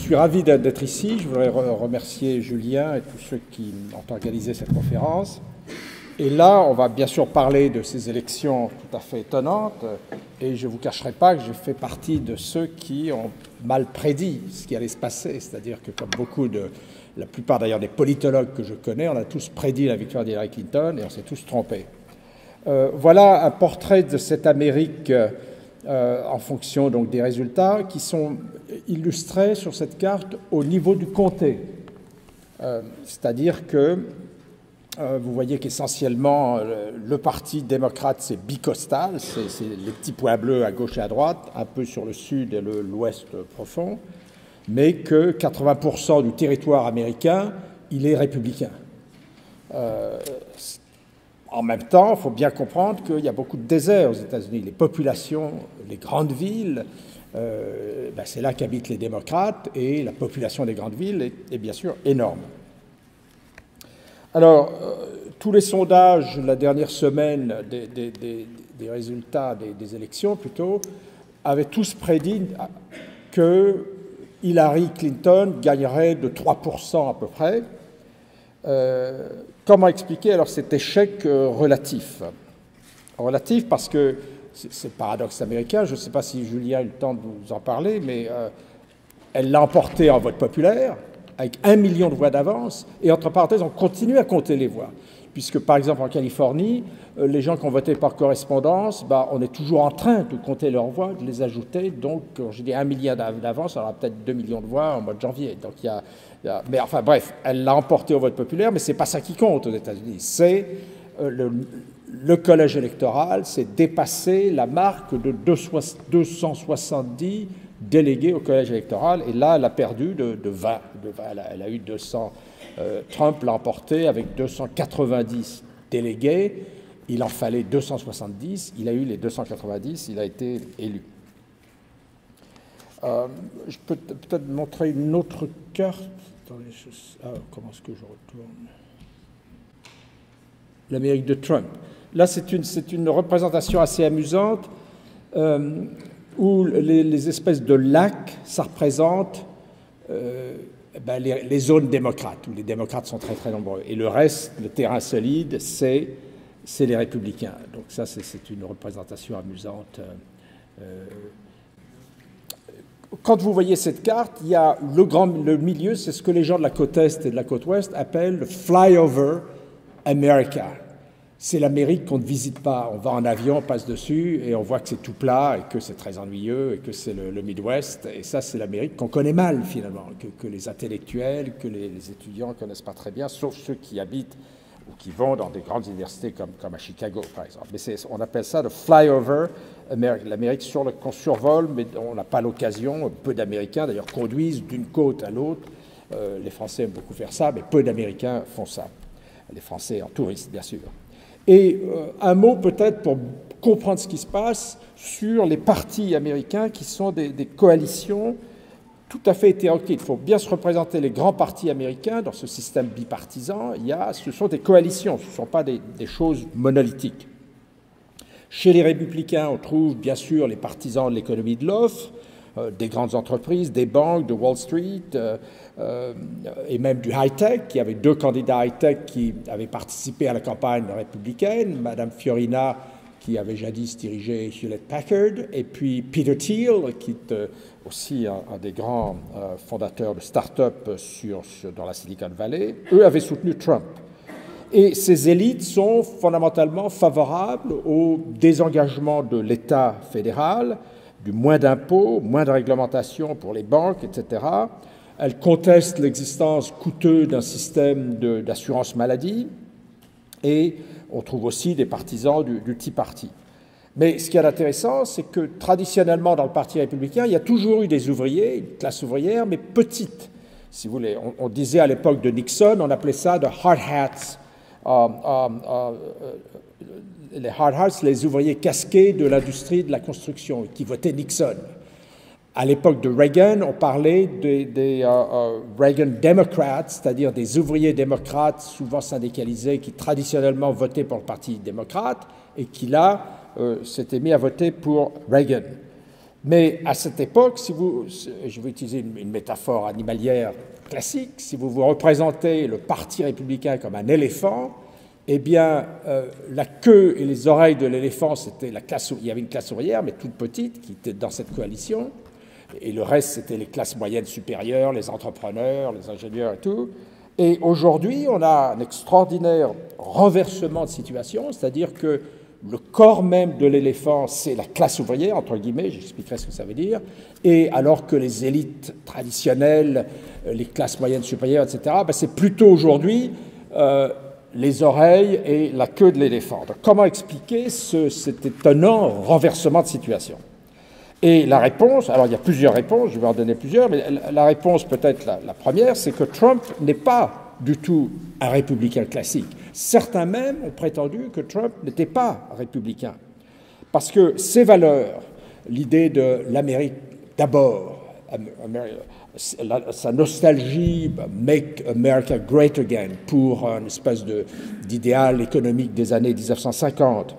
suis ravi d'être ici. Je voudrais remercier Julien et tous ceux qui ont organisé cette conférence. Et là, on va bien sûr parler de ces élections tout à fait étonnantes. Et je ne vous cacherai pas que j'ai fait partie de ceux qui ont mal prédit ce qui allait se passer. C'est-à-dire que comme la plupart d'ailleurs des politologues que je connais, on a tous prédit la victoire d'Hillary Clinton et on s'est tous trompés. Voilà un portrait de cette Amérique en fonction donc des résultats qui sont illustrés sur cette carte au niveau du comté. C'est-à-dire que vous voyez qu'essentiellement le parti démocrate c'est bicostal, c'est les petits points bleus à gauche et à droite, un peu sur le sud et l'ouest profond, mais que 80% du territoire américain il est républicain. En même temps, il faut bien comprendre qu'il y a beaucoup de déserts aux États-Unis. Les populations, les grandes villes, c'est là qu'habitent les démocrates et la population des grandes villes est bien sûr énorme. Alors, tous les sondages la dernière semaine des résultats des élections plutôt avaient tous prédit que Hillary Clinton gagnerait de 3% à peu près. Comment expliquer alors cet échec relatif? Relatif parce que c'est le paradoxe américain, je ne sais pas si Julien a eu le temps de vous en parler, mais elle l'a emporté en vote populaire, avec 1 million de voix d'avance, et entre parenthèses, on continue à compter les voix. Puisque, par exemple, en Californie, les gens qui ont voté par correspondance, on est toujours en train de compter leurs voix, de les ajouter. Donc, quand je dis 1 million d'avance, on aura peut-être 2 millions de voix en mois de janvier. Donc, mais enfin, bref, elle l'a emporté au vote populaire, mais ce n'est pas ça qui compte aux États-Unis. C'est le collège électoral, c'est dépasser la marque de 270 délégués au collège électoral. Et là, elle a perdu de 20. Elle a eu 200. Trump l'a emporté avec 290 délégués. Il en fallait 270. Il a eu les 290. Il a été élu. Je peux peut-être montrer une autre carte. Attendez, comment est-ce que je retourne? L'Amérique de Trump. Là, c'est une représentation assez amusante où les espèces de lacs, ça représente les zones démocrates, où les démocrates sont très très nombreux. Et le reste, le terrain solide, c'est les républicains. Donc ça, c'est une représentation amusante. Quand vous voyez cette carte, il y a le milieu, c'est ce que les gens de la côte Est et de la côte Ouest appellent le flyover America. C'est l'Amérique qu'on ne visite pas. On va en avion, on passe dessus et on voit que c'est tout plat et que c'est très ennuyeux et que c'est le Midwest. Et ça, c'est l'Amérique qu'on connaît mal, finalement, que les intellectuels, que les étudiants ne connaissent pas très bien, sauf ceux qui habitent ou qui vont dans des grandes universités comme à Chicago, par exemple. Mais on appelle ça le flyover America, l'Amérique qu'on survole, mais on n'a pas l'occasion. Peu d'Américains, d'ailleurs, conduisent d'une côte à l'autre. Les Français aiment beaucoup faire ça, mais peu d'Américains font ça. Les Français en touristes, bien sûr. Et un mot peut-être pour comprendre ce qui se passe sur les partis américains qui sont des coalitions tout à fait hétéroclites. Il faut bien se représenter les grands partis américains dans ce système bipartisan. Ce sont des coalitions, ce ne sont pas des choses monolithiques. Chez les républicains, on trouve bien sûr les partisans de l'économie de l'offre, des grandes entreprises, des banques, de Wall Street, et même du high-tech. Il y avait 2 candidats high-tech qui avaient participé à la campagne républicaine, Madame Fiorina, qui avait jadis dirigé Hewlett-Packard, et puis Peter Thiel, qui est aussi un des grands fondateurs de start-up dans la Silicon Valley. Eux avaient soutenu Trump. Et ces élites sont fondamentalement favorables au désengagement de l'État fédéral, du moins d'impôts, moins de réglementation pour les banques, etc. Elles contestent l'existence coûteuse d'un système d'assurance maladie et on trouve aussi des partisans du Tea Party. Mais ce qui est intéressant, c'est que traditionnellement dans le Parti républicain, il y a toujours eu des ouvriers, une classe ouvrière, mais petite. Si vous voulez, on disait à l'époque de Nixon, on appelait ça de hard hats. Les hard hats, les ouvriers casqués de l'industrie de la construction, qui votaient Nixon. À l'époque de Reagan, on parlait des Reagan Democrats, c'est-à-dire des ouvriers démocrates souvent syndicalisés qui traditionnellement votaient pour le Parti démocrate et qui là s'étaient mis à voter pour Reagan. Mais à cette époque, je vais utiliser une métaphore animalière classique, si vous vous représentez le Parti républicain comme un éléphant, eh bien, la queue et les oreilles de l'éléphant, c'était il y avait une classe ouvrière, mais toute petite, qui était dans cette coalition, et le reste, c'était les classes moyennes supérieures, les entrepreneurs, les ingénieurs et tout. Et aujourd'hui, on a un extraordinaire renversement de situation, c'est-à-dire que le corps même de l'éléphant, c'est la classe ouvrière, entre guillemets, j'expliquerai ce que ça veut dire, et alors que les élites traditionnelles, les classes moyennes supérieures, etc., ben c'est plutôt aujourd'hui les oreilles et la queue de l'éléphant. Donc, comment expliquer cet étonnant renversement de situation? Et la réponse, alors il y a plusieurs réponses, je vais en donner plusieurs, mais la réponse peut-être la première, c'est que Trump n'est pas du tout un républicain classique. Certains même ont prétendu que Trump n'était pas républicain. Parce que ses valeurs, l'idée de l'Amérique d'abord, sa nostalgie, Make America Great Again, pour une espèce d'idéal économique des années 1950,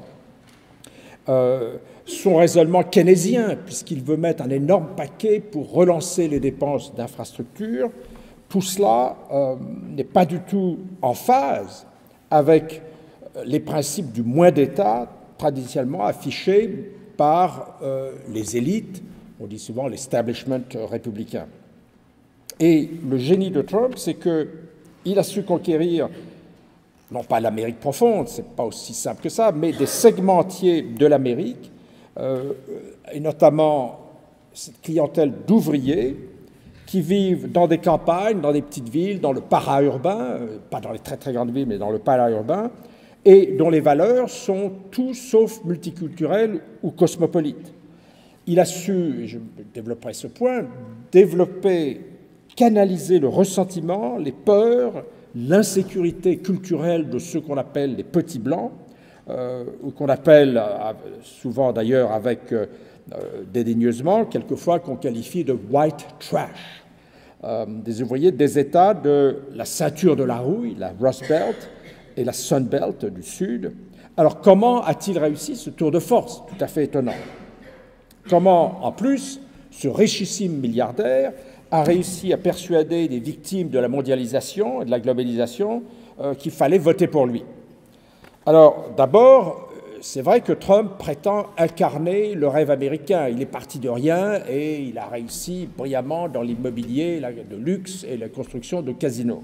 son raisonnement keynésien, puisqu'il veut mettre un énorme paquet pour relancer les dépenses d'infrastructures, tout cela n'est pas du tout en phase avec les principes du moins d'État traditionnellement affichés par les élites, on dit souvent l'establishment républicain. Et le génie de Trump, c'est qu'il a su conquérir, non pas l'Amérique profonde, c'est pas aussi simple que ça, mais des segments entiers de l'Amérique, et notamment cette clientèle d'ouvriers qui vivent dans des campagnes, dans des petites villes, dans le para-urbain, pas dans les très très grandes villes, mais dans le para-urbain, et dont les valeurs sont tout sauf multiculturelles ou cosmopolites. Il a su, et je développerai ce point, canaliser le ressentiment, les peurs, l'insécurité culturelle de ceux qu'on appelle les petits blancs, ou qu'on appelle souvent d'ailleurs avec dédaigneusement, quelquefois qu'on qualifie de white trash, des ouvriers des États de la ceinture de la rouille, la Rust Belt et la Sun Belt du Sud. Alors comment a-t-il réussi ce tour de force tout à fait étonnant? Comment, en plus, ce richissime milliardaire a réussi à persuader les victimes de la mondialisation et de la globalisation qu'il fallait voter pour lui? Alors, d'abord, c'est vrai que Trump prétend incarner le rêve américain. Il est parti de rien et il a réussi brillamment dans l'immobilier de luxe et la construction de casinos.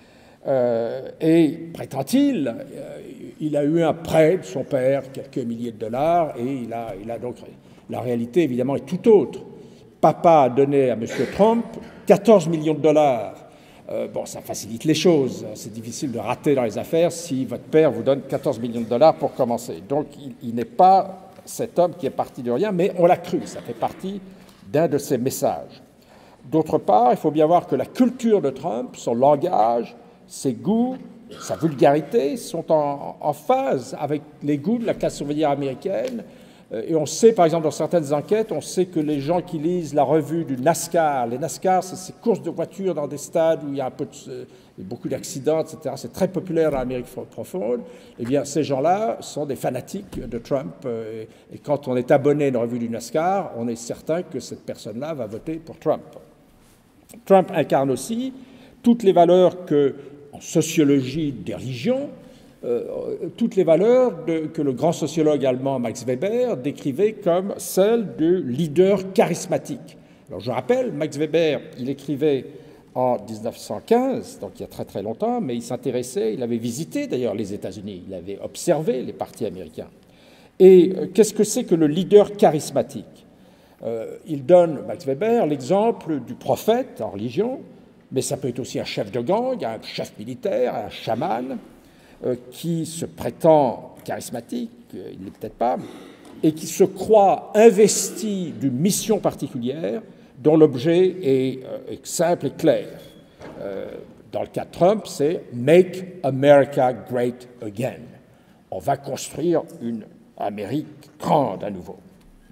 Et prétend-il, il a eu un prêt de son père, quelques milliers de dollars, et il a donc... La réalité, évidemment, est tout autre. Papa a donné à M. Trump 14 millions de dollars. Bon, ça facilite les choses. C'est difficile de rater dans les affaires si votre père vous donne 14 millions de dollars pour commencer. Donc, il n'est pas cet homme qui est parti de rien, mais on l'a cru. Ça fait partie d'un de ses messages. D'autre part, il faut bien voir que la culture de Trump, son langage, ses goûts, sa vulgarité sont en phase avec les goûts de la classe ouvrière américaine. Et on sait, par exemple, dans certaines enquêtes, on sait que les gens qui lisent la revue du NASCAR, les NASCAR, c'est ces courses de voitures dans des stades où il y a beaucoup d'accidents, etc. C'est très populaire dans l'Amérique profonde. Eh bien, ces gens-là sont des fanatiques de Trump. Et quand on est abonné à une revue du NASCAR, on est certain que cette personne-là va voter pour Trump. Trump incarne aussi toutes les valeurs que, en sociologie des religions, toutes les valeurs que le grand sociologue allemand Max Weber décrivait comme celles de leader charismatique. Alors je rappelle, Max Weber, il écrivait en 1915, donc il y a très très longtemps, mais il s'intéressait, il avait visité d'ailleurs les États-Unis, il avait observé les partis américains. Et qu'est-ce que c'est que le leader charismatique? Il donne, Max Weber, l'exemple du prophète en religion, mais ça peut être aussi un chef de gang, un chef militaire, un chaman, qui se prétend charismatique, il ne l'est peut-être pas, et qui se croit investi d'une mission particulière dont l'objet est simple et clair. Dans le cas de Trump, c'est « Make America Great Again ». On va construire une Amérique grande à nouveau.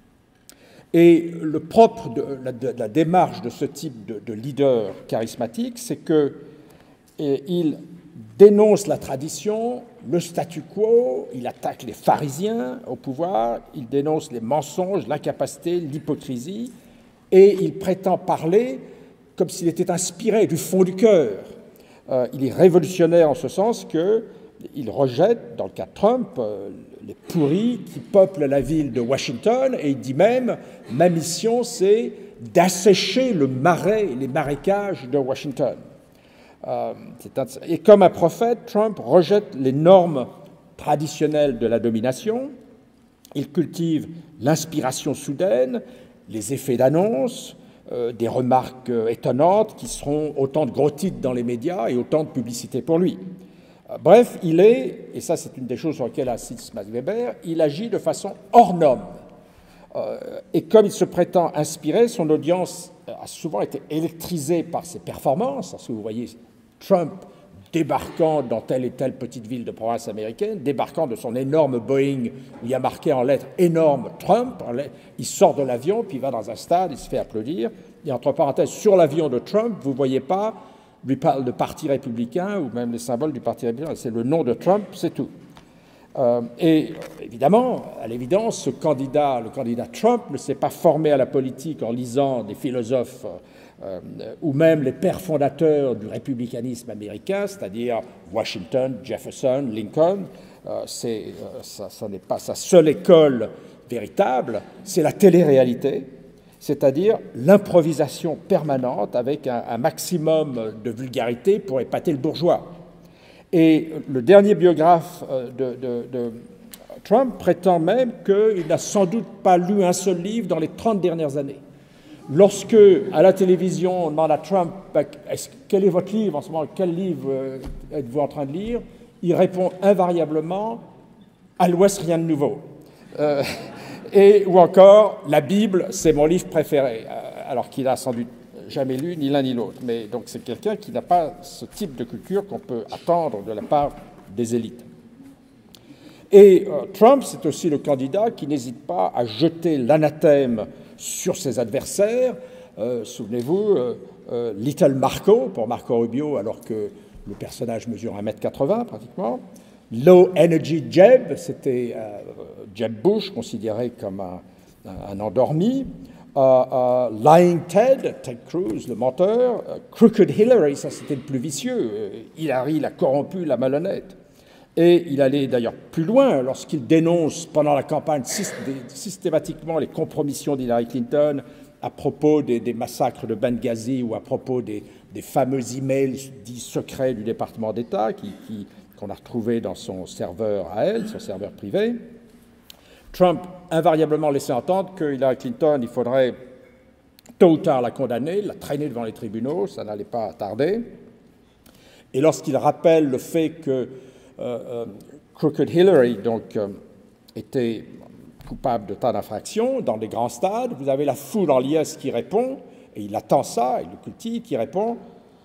Et le propre de la démarche de ce type de leader charismatique, c'est qu'il dénonce la tradition, le statu quo, il attaque les pharisiens au pouvoir, il dénonce les mensonges, l'incapacité, l'hypocrisie, et il prétend parler comme s'il était inspiré du fond du cœur. Il est révolutionnaire en ce sens qu'il rejette, dans le cas de Trump, les pourris qui peuplent la ville de Washington, et il dit même « ma mission, c'est d'assécher le marais, les marécages de Washington ». Et comme un prophète, Trump rejette les normes traditionnelles de la domination, il cultive l'inspiration soudaine, les effets d'annonce, des remarques étonnantes qui seront autant de gros titres dans les médias et autant de publicité pour lui. Bref, il est, et ça c'est une des choses sur lesquelles insiste Max Weber, il agit de façon hors norme. Et comme il se prétend inspiré, son audience a souvent été électrisée par ses performances. Parce que vous voyez Trump débarquant dans telle et telle petite ville de province américaine, débarquant de son énorme Boeing où il y a marqué en lettres énorme Trump, il sort de l'avion, puis il va dans un stade, il se fait applaudir. Et entre parenthèses, sur l'avion de Trump, vous ne voyez pas le parti républicain ou même les symboles du parti républicain, c'est le nom de Trump, c'est tout. Et évidemment, à l'évidence, le candidat Trump ne s'est pas formé à la politique en lisant des philosophes ou même les pères fondateurs du républicanisme américain, c'est-à-dire Washington, Jefferson, Lincoln. Ça n'est pas sa seule école véritable, c'est la télé-réalité, c'est-à-dire l'improvisation permanente avec un maximum de vulgarité pour épater le bourgeois. Et le dernier biographe de Trump prétend même qu'il n'a sans doute pas lu un seul livre dans les 30 dernières années. Lorsque, à la télévision, on demande à Trump « Quel est votre livre en ce moment? Quel livre êtes-vous en train de lire ?» il répond invariablement « À l'Ouest, rien de nouveau ». Ou encore « La Bible, c'est mon livre préféré », alors qu'il n'a sans doute jamais lu ni l'un ni l'autre. Mais donc c'est quelqu'un qui n'a pas ce type de culture qu'on peut attendre de la part des élites. Et Trump, c'est aussi le candidat qui n'hésite pas à jeter l'anathème sur ses adversaires. Souvenez-vous, Little Marco, pour Marco Rubio, alors que le personnage mesure 1,80 m pratiquement. Low Energy Jeb, c'était Jeb Bush, considéré comme un endormi. Lying Ted Cruz, le menteur. Crooked Hillary, ça c'était le plus vicieux. Hillary, la corrompue, la malhonnête. Et il allait d'ailleurs plus loin lorsqu'il dénonce pendant la campagne systématiquement les compromissions d'Hillary Clinton à propos des massacres de Benghazi ou à propos des fameux emails dits secrets du département d'État qu'on a retrouvés dans son serveur à elle, son serveur privé. Trump invariablement laissait entendre que Hillary Clinton, il faudrait tôt ou tard la condamner, la traîner devant les tribunaux, ça n'allait pas tarder. Et lorsqu'il rappelle le fait que Crooked Hillary était coupable de tas d'infractions dans des grands stades, vous avez la foule en liesse qui répond, et il attend ça, il le cultive, qui répond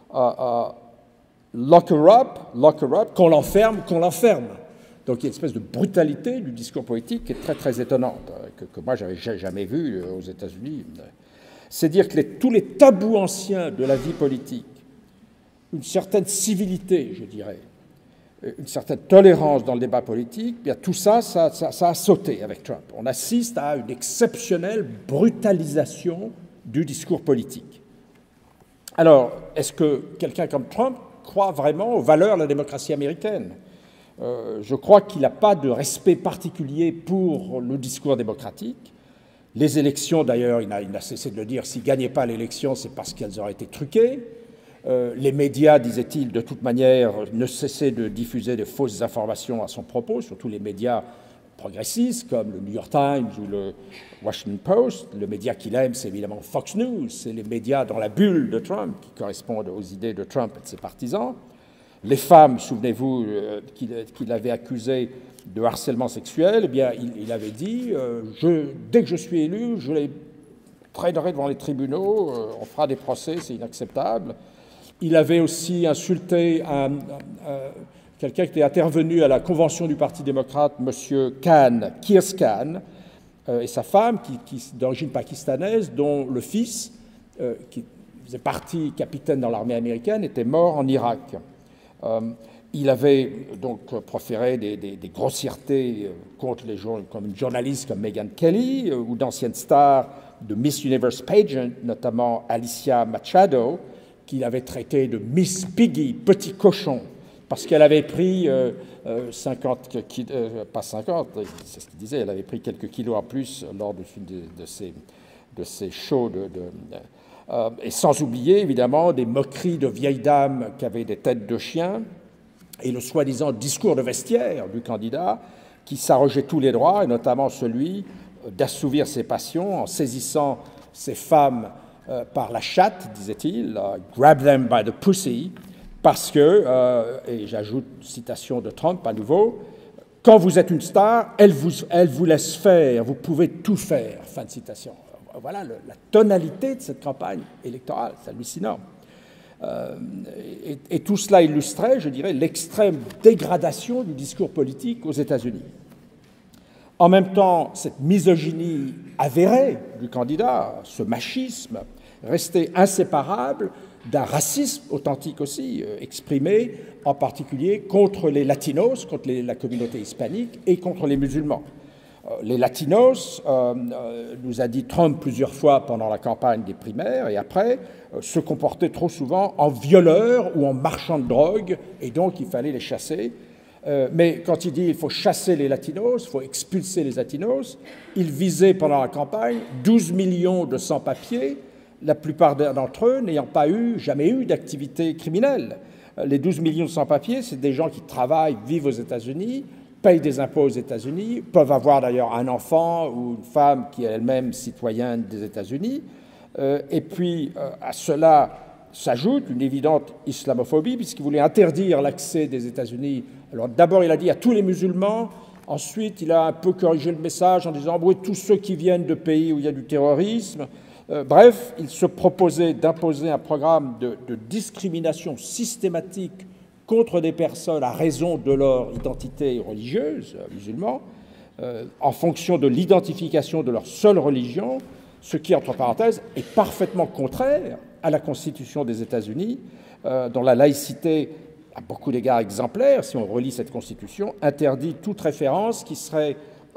lock her up, qu'on l'enferme, qu'on l'enferme. Donc il y a une espèce de brutalité du discours politique qui est très très étonnante, que moi j'avais jamais vu aux États-Unis. C'est dire que tous les tabous anciens de la vie politique, une certaine civilité, je dirais, une certaine tolérance dans le débat politique, bien tout ça a sauté avec Trump. On assiste à une exceptionnelle brutalisation du discours politique. Alors, est-ce que quelqu'un comme Trump croit vraiment aux valeurs de la démocratie américaine ? Je crois qu'il n'a pas de respect particulier pour le discours démocratique. Les élections, d'ailleurs, il n'a cessé de le dire, s'il ne gagnait pas l'élection, c'est parce qu'elles auraient été truquées. Les médias, disait-il, de toute manière, ne cessaient de diffuser de fausses informations à son propos, surtout les médias progressistes comme le New York Times ou le Washington Post. Le média qu'il aime, c'est évidemment Fox News, c'est les médias dans la bulle de Trump qui correspondent aux idées de Trump et de ses partisans. Les femmes, souvenez-vous, qu'il avait accusées de harcèlement sexuel, eh bien, il avait dit dès que je suis élu, je les traînerai devant les tribunaux, on fera des procès, c'est inacceptable. Il avait aussi insulté quelqu'un qui était intervenu à la convention du Parti démocrate, M. Khan, Keir Khan, et sa femme, d'origine pakistanaise, dont le fils, qui faisait partie capitaine dans l'armée américaine, était mort en Irak. Il avait donc proféré des grossièretés contre les gens comme une journaliste comme Megyn Kelly ou d'anciennes stars de Miss Universe pageant, notamment Alicia Machado, qu'il avait traité de Miss Piggy, petit cochon, parce qu'elle avait pris 50 pas 50, c'est ce qu'il disait, elle avait pris quelques kilos en plus lors de ces shows et sans oublier évidemment des moqueries de vieilles dames qui avaient des têtes de chiens et le soi-disant discours de vestiaire du candidat qui s'arrogeait tous les droits, et notamment celui d'assouvir ses passions en saisissant ces femmes par la chatte, disait-il, « grab them by the pussy », parce que, et j'ajoute citation de Trump à nouveau, « quand vous êtes une star, elle vous laisse faire, vous pouvez tout faire », fin de citation. Voilà la tonalité de cette campagne électorale, c'est hallucinant. Et tout cela illustrait, je dirais, l'extrême dégradation du discours politique aux États-Unis. En même temps, cette misogynie avérée du candidat, ce machisme, restait inséparable d'un racisme authentique aussi, exprimé en particulier contre les latinos, contre la communauté hispanique et contre les musulmans. Les latinos, nous a dit Trump plusieurs fois pendant la campagne des primaires et après, se comportaient trop souvent en violeurs ou en marchands de drogue et donc il fallait les chasser. Mais quand il dit qu'il faut chasser les latinos, il faut expulser les latinos, il visait pendant la campagne 12 millions de sans-papiers, la plupart d'entre eux n'ayant jamais eu d'activité criminelle. Les 12 millions de sans-papiers, c'est des gens qui travaillent, vivent aux États-Unis, payent des impôts aux États-Unis, peuvent avoir d'ailleurs un enfant ou une femme qui est elle-même citoyenne des États-Unis. Et puis à cela s'ajoute une évidente islamophobie, puisqu'il voulait interdire l'accès des États-Unis. Alors d'abord, il a dit à tous les musulmans, ensuite il a un peu corrigé le message en disant « oui, tous ceux qui viennent de pays où il y a du terrorisme ». Bref, il se proposait d'imposer un programme de discrimination systématique contre des personnes à raison de leur identité religieuse, musulmans, en fonction de l'identification de leur seule religion, ce qui, entre parenthèses, est parfaitement contraire à la Constitution des États-Unis, dont la laïcité, à beaucoup d'égards exemplaire, si on relit cette Constitution, interdit toute référence qui serait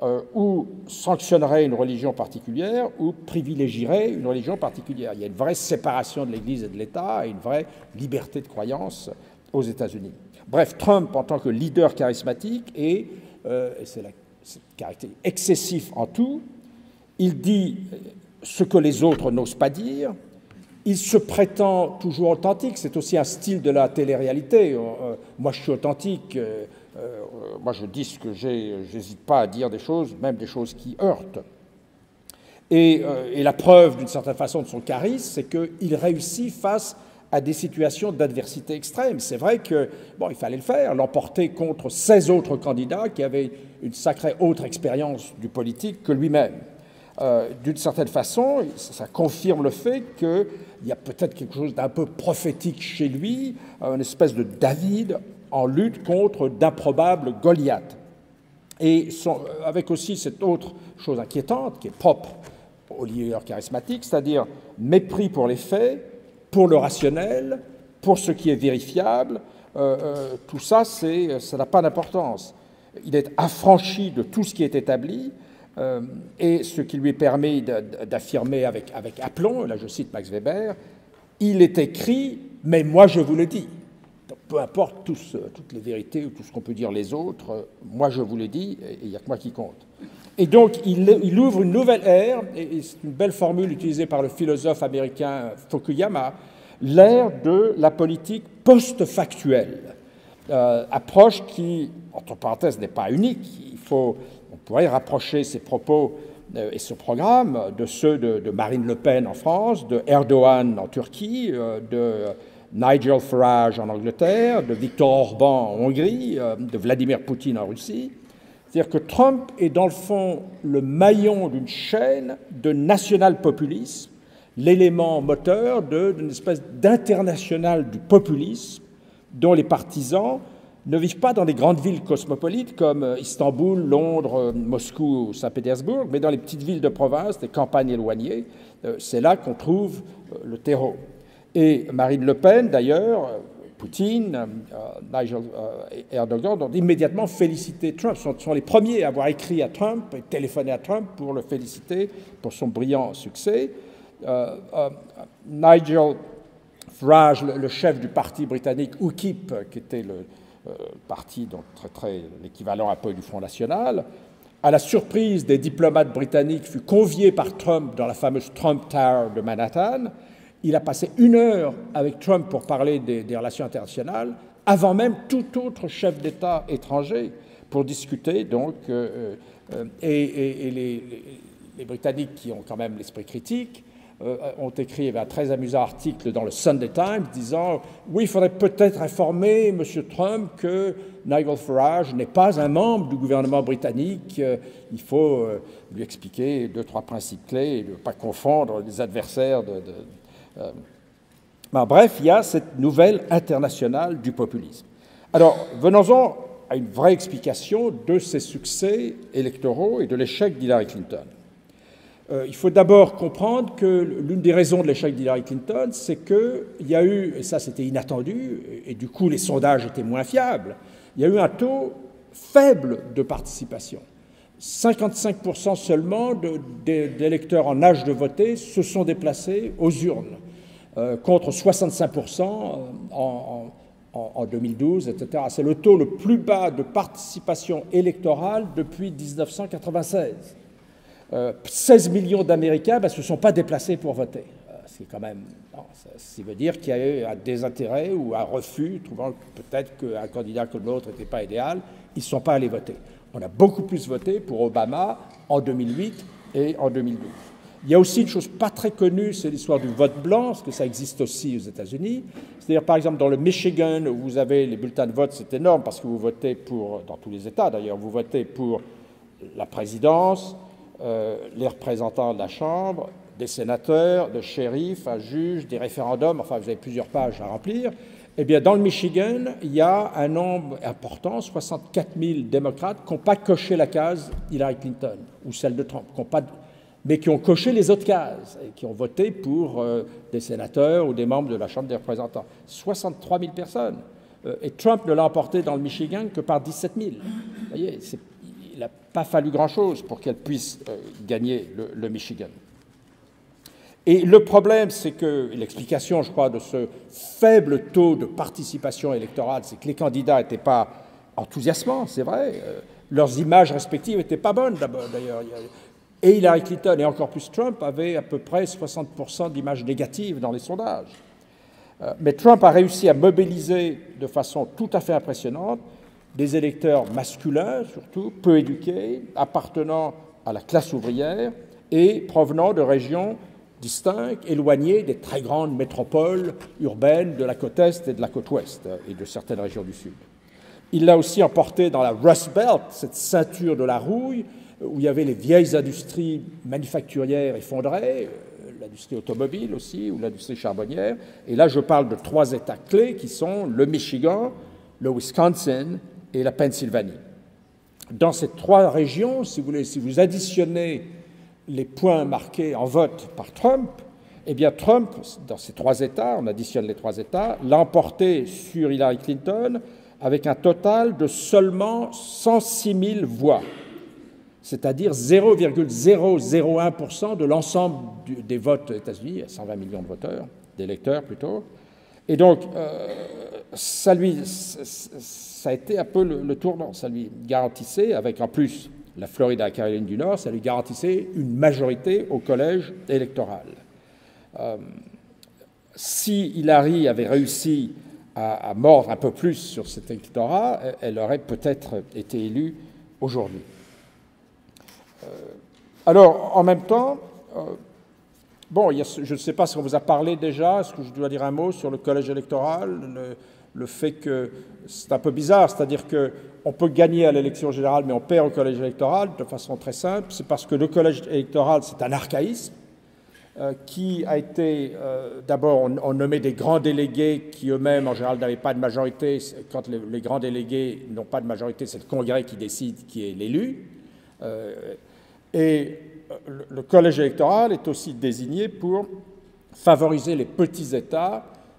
ou sanctionnerait une religion particulière ou privilégierait une religion particulière. Il y a une vraie séparation de l'Église et de l'État et une vraie liberté de croyance aux États-Unis. Bref, Trump, en tant que leader charismatique, et c'est le caractère excessif en tout, il dit ce que les autres n'osent pas dire, il se prétend toujours authentique, c'est aussi un style de la télé-réalité. Moi, je suis authentique, moi, je dis ce que j'ai, j'hésite pas à dire des choses, même des choses qui heurtent. Et la preuve, d'une certaine façon, de son charisme, c'est qu'il réussit face à des situations d'adversité extrême. C'est vrai que, bon, il fallait le faire, l'emporter contre 16 autres candidats qui avaient une sacrée autre expérience du politique que lui-même. D'une certaine façon, ça confirme le fait qu'il y a peut-être quelque chose d'un peu prophétique chez lui, une espèce de David en lutte contre d'improbables Goliaths. Et avec aussi cette autre chose inquiétante qui est propre au leader charismatique, c'est-à-dire mépris pour les faits, pour le rationnel, pour ce qui est vérifiable. Tout ça, ça n'a pas d'importance. Il est affranchi de tout ce qui est établi, et ce qui lui permet d'affirmer avec aplomb, là je cite Max Weber, « Il est écrit, mais moi je vous le dis ». Donc, peu importe toutes les vérités ou tout ce qu'on peut dire les autres, moi je vous le dis, et il n'y a que moi qui compte. Et donc il ouvre une nouvelle ère, et c'est une belle formule utilisée par le philosophe américain Fukuyama, l'ère de la politique post-factuelle. Approche qui, entre parenthèses, n'est pas unique. On pourrait rapprocher ses propos et ce programme de ceux de Marine Le Pen en France, de Erdogan en Turquie, de Nigel Farage en Angleterre, de Viktor Orban en Hongrie, de Vladimir Poutine en Russie. C'est-à-dire que Trump est dans le fond le maillon d'une chaîne de national-populisme, l'élément moteur d'une espèce d'international du populisme dont les partisans ne vivent pas dans des grandes villes cosmopolites comme Istanbul, Londres, Moscou ou Saint-Pétersbourg, mais dans les petites villes de province, des campagnes éloignées. C'est là qu'on trouve le terreau. Et Marine Le Pen, d'ailleurs, Poutine, Nigel et Erdogan ont immédiatement félicité Trump. Ce sont les premiers à avoir écrit à Trump et téléphoné à Trump pour le féliciter pour son brillant succès. Nigel Farage, le chef du parti britannique UKIP, qui était le parti donc très l'équivalent un peu du Front National, à la surprise des diplomates britanniques, fut convié par Trump dans la fameuse Trump Tower de Manhattan. Il a passé 1 heure avec Trump pour parler des relations internationales, avant même tout autre chef d'État étranger, pour discuter. Donc, les Britanniques, qui ont quand même l'esprit critique, ont écrit, il y avait un très amusant article dans le Sunday Times disant « Oui, il faudrait peut-être informer M. Trump que Nigel Farage n'est pas un membre du gouvernement britannique. Il faut lui expliquer 2-3 principes clés et ne pas confondre les adversaires bref, il y a cette nouvelle internationale du populisme. Alors, venons-en à une vraie explication de ces succès électoraux et de l'échec d'Hillary Clinton. Il faut d'abord comprendre que l'une des raisons de l'échec d'Hillary Clinton, c'est qu'il y a eu, et ça c'était inattendu, et du coup les sondages étaient moins fiables, il y a eu un taux faible de participation. 55% seulement d'électeurs en âge de voter se sont déplacés aux urnes, contre 65% en 2012, etc. C'est le taux le plus bas de participation électorale depuis 1996. 16 millions d'Américains ne se sont pas déplacés pour voter. C'est quand même... ça veut dire qu'il y a eu un désintérêt ou un refus, trouvant peut-être qu'un candidat comme l'autre n'était pas idéal. Ils ne sont pas allés voter. On a beaucoup plus voté pour Obama en 2008 et en 2012. Il y a aussi une chose pas très connue, c'est l'histoire du vote blanc, parce que ça existe aussi aux États-Unis. C'est-à-dire, par exemple, dans le Michigan, où vous avez les bulletins de vote, c'est énorme, parce que vous votez pour, dans tous les États d'ailleurs, vous votez pour la présidence, les représentants de la Chambre, des sénateurs, des shérifs, un juge, des référendums, enfin vous avez plusieurs pages à remplir. Eh bien, dans le Michigan, il y a un nombre important, 64 000 démocrates, qui n'ont pas coché la case Hillary Clinton ou celle de Trump, mais qui ont coché les autres cases et qui ont voté pour des sénateurs ou des membres de la Chambre des représentants. 63 000 personnes. Et Trump ne l'a emporté dans le Michigan que par 17 000. Vous voyez, il n'a pas fallu grand-chose pour qu'elle puisse gagner le Michigan. Et le problème, c'est que l'explication, je crois, de ce faible taux de participation électorale, c'est que les candidats n'étaient pas enthousiasmants, c'est vrai. Leurs images respectives n'étaient pas bonnes, d'ailleurs. Et Hillary Clinton, et encore plus Trump, avaient à peu près 60% d'images négatives dans les sondages. Mais Trump a réussi à mobiliser de façon tout à fait impressionnante des électeurs masculins, surtout, peu éduqués, appartenant à la classe ouvrière et provenant de régions distinctes, éloignées des très grandes métropoles urbaines de la côte Est et de la côte Ouest et de certaines régions du Sud. Il l'a aussi emporté dans la Rust Belt, cette ceinture de la rouille, où il y avait les vieilles industries manufacturières effondrées, l'industrie automobile aussi, ou l'industrie charbonnière. Et là, je parle de 3 États clés qui sont le Michigan, le Wisconsin et la Pennsylvanie. Dans ces 3 régions, si vous additionnez les points marqués en vote par Trump, eh bien Trump, dans ces 3 États, on additionne les 3 États, l'a emporté sur Hillary Clinton avec un total de seulement 106 000 voix, c'est-à-dire 0,001% de l'ensemble des votes aux États-Unis, 120 millions de voteurs, d'électeurs plutôt. Et donc, ça a été un peu le tournant. Ça lui garantissait, avec en plus la Floride et la Caroline du Nord, ça lui garantissait une majorité au collège électoral. Si Hillary avait réussi à mordre un peu plus sur cet électorat, elle aurait peut-être été élue aujourd'hui. Alors, en même temps, bon, je ne sais pas si on vous a parlé déjà, est-ce que je dois dire un mot sur le collège électoral, le fait que c'est un peu bizarre, c'est-à-dire qu'on peut gagner à l'élection générale, mais on perd au collège électoral de façon très simple. C'est parce que le collège électoral, c'est un archaïsme qui a été, d'abord, on nommait des grands délégués qui eux-mêmes, en général, n'avaient pas de majorité. Quand les grands délégués n'ont pas de majorité, c'est le Congrès qui décide qui est l'élu. Et le collège électoral est aussi désigné pour favoriser les petits États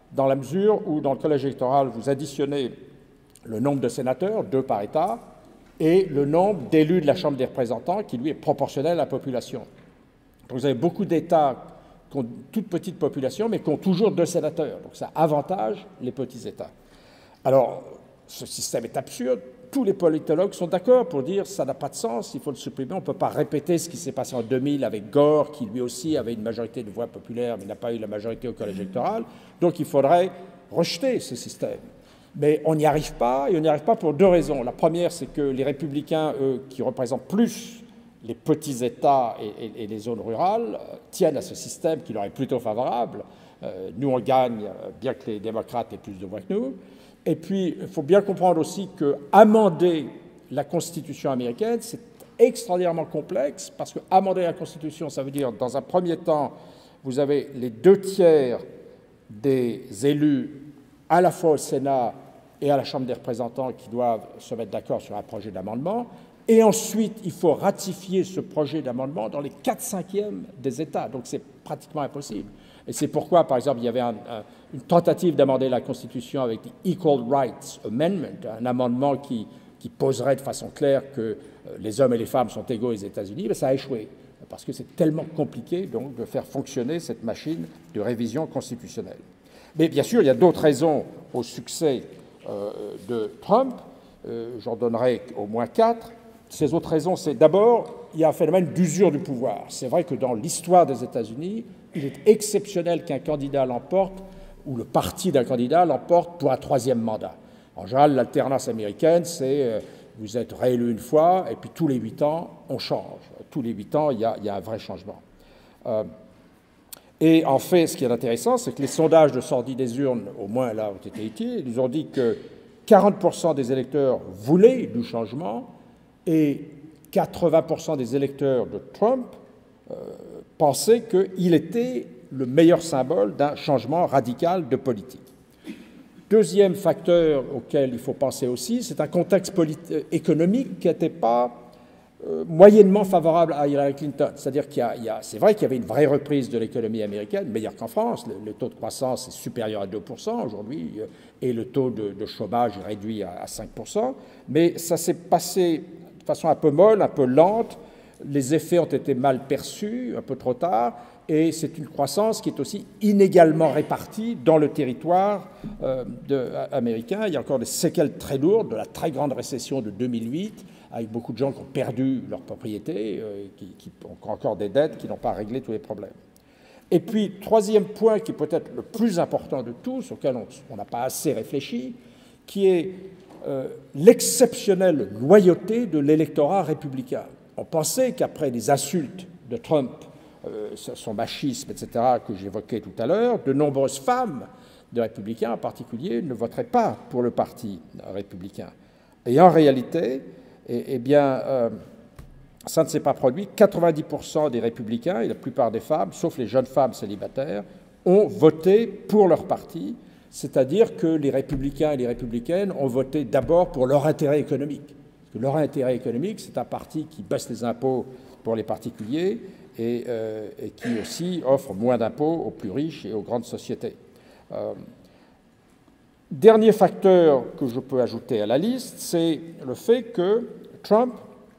dans la mesure où, dans le collège électoral, vous additionnez le nombre de sénateurs, 2 par État, et le nombre d'élus de la Chambre des représentants, qui, lui, est proportionnel à la population. Donc, vous avez beaucoup d'États qui ont une toute petite population, mais qui ont toujours 2 sénateurs. Donc, ça avantage les petits États. Alors, ce système est absurde. Tous les politologues sont d'accord pour dire que ça n'a pas de sens, il faut le supprimer. On ne peut pas répéter ce qui s'est passé en 2000 avec Gore, qui lui aussi avait une majorité de voix populaires, mais n'a pas eu la majorité au collège électoral. Donc, il faudrait rejeter ce système. Mais on n'y arrive pas, et on n'y arrive pas pour 2 raisons. La première, c'est que les républicains, eux, qui représentent plus les petits États et les zones rurales, tiennent à ce système qui leur est plutôt favorable. Nous, on gagne, bien que les démocrates aient plus de voix que nous. Et puis, il faut bien comprendre aussi qu'amender la Constitution américaine, c'est extraordinairement complexe, parce qu'amender la Constitution, ça veut dire, dans un premier temps, vous avez les 2 tiers des élus, à la fois au Sénat et à la Chambre des représentants, qui doivent se mettre d'accord sur un projet d'amendement. Et ensuite, il faut ratifier ce projet d'amendement dans les 4/5 des États. Donc, c'est pratiquement impossible. Et c'est pourquoi, par exemple, il y avait une tentative d'amender la Constitution avec l'Equal Rights Amendment, un amendement qui poserait de façon claire que les hommes et les femmes sont égaux aux États-Unis, mais ça a échoué, parce que c'est tellement compliqué donc, de faire fonctionner cette machine de révision constitutionnelle. Mais bien sûr, il y a d'autres raisons au succès de Trump. J'en donnerai au moins 4. Ces autres raisons, c'est d'abord, il y a un phénomène d'usure du pouvoir. C'est vrai que dans l'histoire des États-Unis, il est exceptionnel qu'un candidat l'emporte, ou le parti d'un candidat l'emporte pour un 3e mandat. En général, l'alternance américaine, c'est vous êtes réélu une fois, et puis tous les 8 ans, on change. Tous les 8 ans, il y a un vrai changement. Et en fait, ce qui est intéressant, c'est que les sondages de sortie des urnes, au moins là, ont été utiles. Ils nous ont dit que 40% des électeurs voulaient du changement, et 80% des électeurs de Trump pensaient qu'il était le meilleur symbole d'un changement radical de politique. Deuxième facteur auquel il faut penser aussi, c'est un contexte économique qui n'était pas moyennement favorable à Hillary Clinton. C'est-à-dire c'est vrai qu'il y avait une vraie reprise de l'économie américaine, meilleure qu'en France. Le taux de croissance est supérieur à 2% aujourd'hui, et le taux de chômage est réduit à 5%. Mais ça s'est passé de façon un peu molle, un peu lente. Les effets ont été mal perçus, un peu trop tard, et c'est une croissance qui est aussi inégalement répartie dans le territoire américain. Il y a encore des séquelles très lourdes de la très grande récession de 2008, avec beaucoup de gens qui ont perdu leur propriété, qui ont encore des dettes, qui n'ont pas réglé tous les problèmes. Et puis, troisième point qui est peut-être le plus important de tous, auquel on n'a pas assez réfléchi, qui est l'exceptionnelle loyauté de l'électorat républicain. On pensait qu'après les insultes de Trump, son machisme, etc., que j'évoquais tout à l'heure, de nombreuses femmes de républicains en particulier ne voteraient pas pour le parti républicain. Et en réalité, ça ne s'est pas produit. 90% des républicains et la plupart des femmes, sauf les jeunes femmes célibataires, ont voté pour leur parti, c'est-à-dire que les républicains et les républicaines ont voté d'abord pour leur intérêt économique. Parce que leur intérêt économique, c'est un parti qui baisse les impôts pour les particuliers et qui aussi offre moins d'impôts aux plus riches et aux grandes sociétés. Dernier facteur que je peux ajouter à la liste, c'est le fait que Trump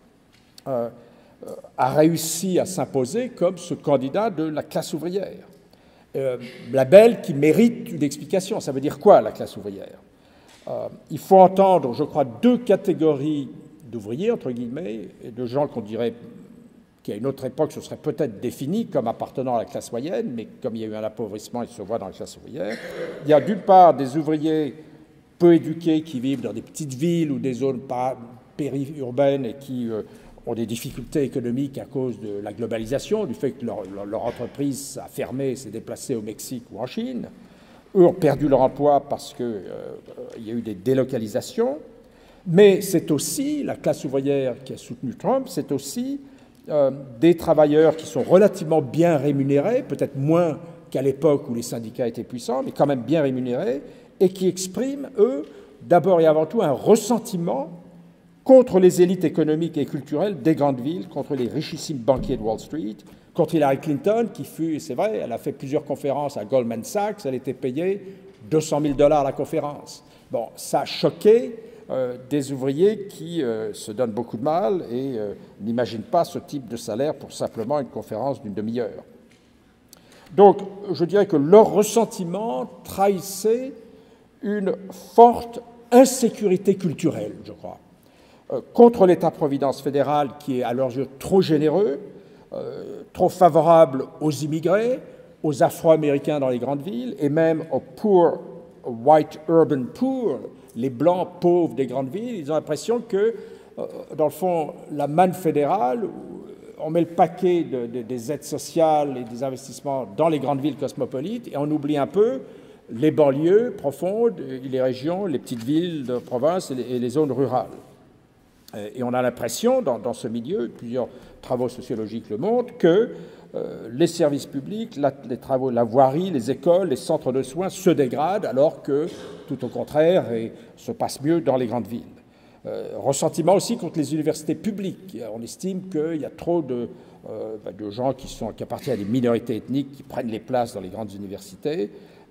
a réussi à s'imposer comme ce candidat de la classe ouvrière. Label qui mérite une explication. Ça veut dire quoi, la classe ouvrière? Il faut entendre, je crois, 2 catégories d'ouvriers, entre guillemets, et de gens qu'on dirait qu'à une autre époque, ce serait peut-être défini comme appartenant à la classe moyenne, mais comme il y a eu un appauvrissement, ils se voient dans la classe ouvrière. Il y a d'une part des ouvriers peu éduqués qui vivent dans des petites villes ou des zones périurbaines et qui ont des difficultés économiques à cause de la globalisation, du fait que leur entreprise a fermé et s'est déplacée au Mexique ou en Chine. Eux ont perdu leur emploi parce qu'il y a eu des délocalisations. Mais c'est aussi, la classe ouvrière qui a soutenu Trump, c'est aussi des travailleurs qui sont relativement bien rémunérés, peut-être moins qu'à l'époque où les syndicats étaient puissants, mais quand même bien rémunérés, et qui expriment, eux, d'abord et avant tout, un ressentiment contre les élites économiques et culturelles des grandes villes, contre les richissimes banquiers de Wall Street, contre Hillary Clinton, qui fut, c'est vrai, elle a fait plusieurs conférences à Goldman Sachs, elle était payée 200 000 $ la conférence. Bon, ça a choqué des ouvriers qui se donnent beaucoup de mal et n'imaginent pas ce type de salaire pour simplement une conférence d'une demi-heure. Donc, je dirais que leur ressentiment trahissait une forte insécurité culturelle, je crois, contre l'État-providence fédéral qui est à leurs yeux trop généreux, trop favorable aux immigrés, aux Afro-Américains dans les grandes villes et même aux poor, white urban poor, les blancs pauvres des grandes villes. Ils ont l'impression que, dans le fond, la manne fédérale, on met le paquet des aides sociales et des investissements dans les grandes villes cosmopolites et on oublie un peu les banlieues profondes, les régions, les petites villes de province et les zones rurales. Et on a l'impression, dans ce milieu, plusieurs travaux sociologiques le montrent, que les services publics, les travaux, la voirie, les écoles, les centres de soins se dégradent alors que, tout au contraire, se passe mieux dans les grandes villes. Ressentiment aussi contre les universités publiques. On estime qu'il y a trop de gens qui appartiennent à des minorités ethniques qui prennent les places dans les grandes universités.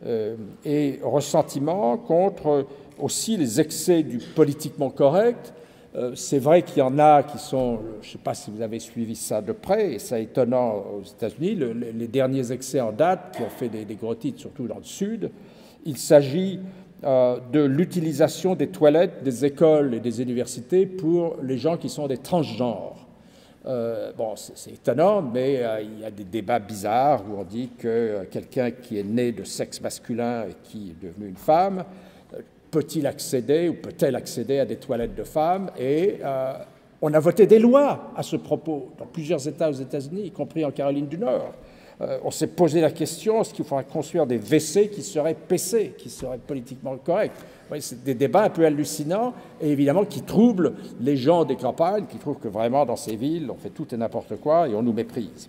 Et ressentiment contre aussi les excès du politiquement correct. C'est vrai qu'il y en a qui sont, je ne sais pas si vous avez suivi ça de près, et c'est étonnant aux États-Unis, les derniers excès en date qui ont fait des gros titres, surtout dans le Sud, il s'agit de l'utilisation des toilettes des écoles et des universités pour les gens qui sont des transgenres. Bon, c'est étonnant, mais il y a des débats bizarres où on dit que quelqu'un qui est né de sexe masculin et qui est devenu une femme, peut-il accéder ou peut-elle accéder à des toilettes de femmes? Et on a voté des lois à ce propos dans plusieurs États aux États-Unis, y compris en Caroline du Nord. On s'est posé la question, est-ce qu'il faudrait construire des WC qui seraient PC, qui seraient politiquement corrects? Oui, c'est des débats un peu hallucinants et évidemment qui troublent les gens des campagnes, qui trouvent que vraiment dans ces villes, on fait tout et n'importe quoi et on nous méprise.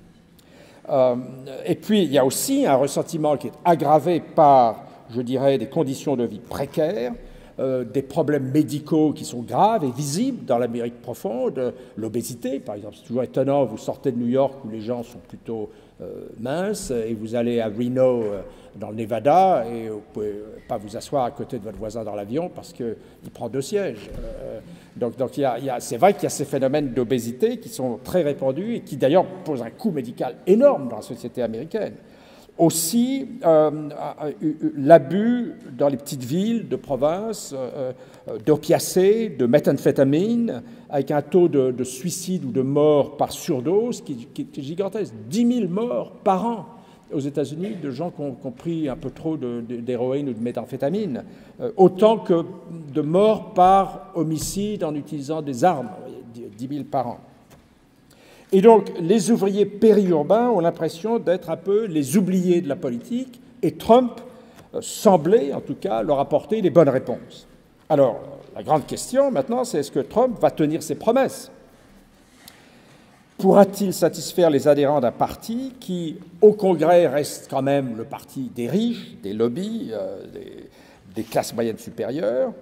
Et puis, il y a aussi un ressentiment qui est aggravé par, je dirais, des conditions de vie précaires, des problèmes médicaux qui sont graves et visibles dans l'Amérique profonde, l'obésité, par exemple. C'est toujours étonnant, vous sortez de New York où les gens sont plutôt minces et vous allez à Reno, dans le Nevada, et vous ne pouvez pas vous asseoir à côté de votre voisin dans l'avion parce qu'il prend 2 sièges. Donc c'est vrai qu'il y a ces phénomènes d'obésité qui sont très répandus et qui d'ailleurs posent un coût médical énorme dans la société américaine. Aussi, l'abus dans les petites villes de province d'opiacés, de méthamphétamine, avec un taux de suicide ou de mort par surdose qui est gigantesque. 10 000 morts par an aux États-Unis de gens qui ont pris un peu trop d'héroïne ou de méthamphétamine, autant que de morts par homicide en utilisant des armes, 10 000 par an. Et donc, les ouvriers périurbains ont l'impression d'être un peu les oubliés de la politique, et Trump semblait, en tout cas, leur apporter les bonnes réponses. Alors, la grande question, maintenant, c'est est-ce que Trump va tenir ses promesses? Pourra-t-il satisfaire les adhérents d'un parti qui, au Congrès, reste quand même le parti des riches, des lobbies, des classes moyennes supérieures?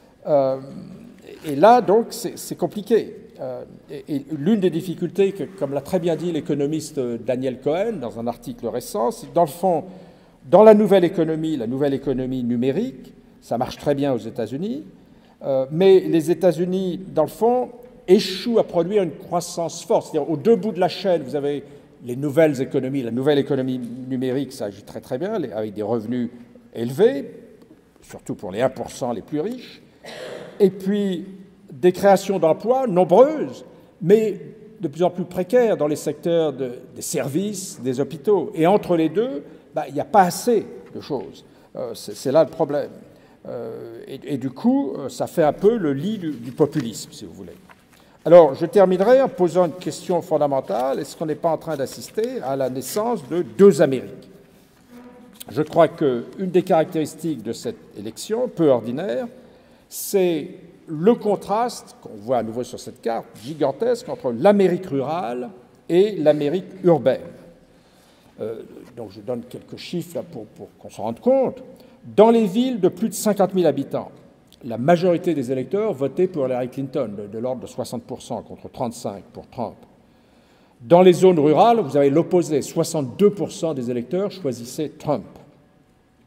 Et là, donc, c'est compliqué. Et l'une des difficultés, comme l'a très bien dit l'économiste Daniel Cohen dans un article récent, c'est que dans le fond, dans la nouvelle économie numérique, ça marche très bien aux États-Unis, mais les États-Unis, dans le fond, échouent à produire une croissance forte. C'est-à-dire, aux 2 bouts de la chaîne, vous avez les nouvelles économies. La nouvelle économie numérique, ça agit très très bien, avec des revenus élevés, surtout pour les 1% les plus riches. Et puis, des créations d'emplois nombreuses, mais de plus en plus précaires dans les secteurs des services, des hôpitaux. Et entre les deux, il n'y a pas assez de choses. C'est là le problème. Et du coup, ça fait un peu le lit du populisme, si vous voulez. Alors, je terminerai en posant une question fondamentale. Est-ce qu'on n'est pas en train d'assister à la naissance de 2 Amériques? Je crois qu'une des caractéristiques de cette élection, peu ordinaire, c'est le contraste qu'on voit à nouveau sur cette carte gigantesque entre l'Amérique rurale et l'Amérique urbaine. Donc je donne quelques chiffres là pour qu'on s'en rende compte. Dans les villes de plus de 50 000 habitants, la majorité des électeurs votaient pour Hillary Clinton, de l'ordre de 60% contre 35% pour Trump. Dans les zones rurales, vous avez l'opposé, 62% des électeurs choisissaient Trump.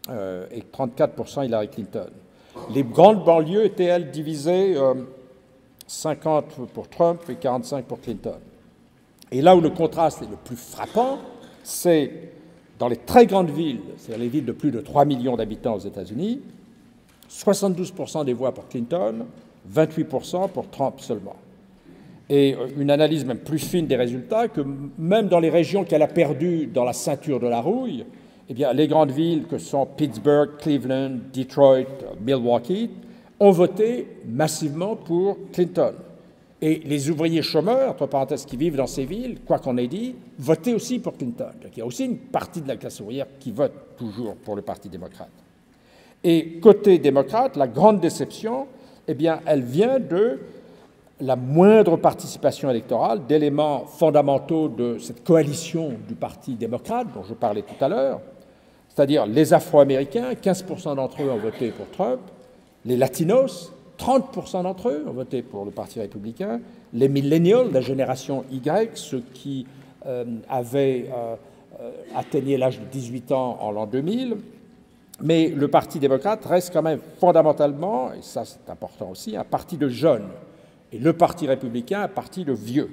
et 34% Hillary Clinton. Les grandes banlieues étaient, elles, divisées 50 pour Trump et 45 pour Clinton. Et là où le contraste est le plus frappant, c'est dans les très grandes villes, c'est-à-dire les villes de plus de 3 millions d'habitants aux États-Unis, 72% des voix pour Clinton, 28% pour Trump seulement. Et une analyse même plus fine des résultats, que même dans les régions qu'elle a perdues dans la ceinture de la rouille, eh bien, les grandes villes que sont Pittsburgh, Cleveland, Detroit, Milwaukee, ont voté massivement pour Clinton. Et les ouvriers chômeurs, entre parenthèses, qui vivent dans ces villes, quoi qu'on ait dit, votaient aussi pour Clinton. Donc il y a aussi une partie de la classe ouvrière qui vote toujours pour le Parti démocrate. Et côté démocrate, la grande déception, eh bien, elle vient de la moindre participation électorale d'éléments fondamentaux de cette coalition du Parti démocrate dont je parlais tout à l'heure, c'est-à-dire les Afro-Américains, 15% d'entre eux ont voté pour Trump, les Latinos, 30% d'entre eux ont voté pour le Parti républicain, les millennials, la génération Y, ceux qui avaient atteigné l'âge de 18 ans en l'an 2000, mais le Parti démocrate reste quand même fondamentalement, et ça c'est important aussi, un parti de jeunes, et le Parti républicain un parti de vieux.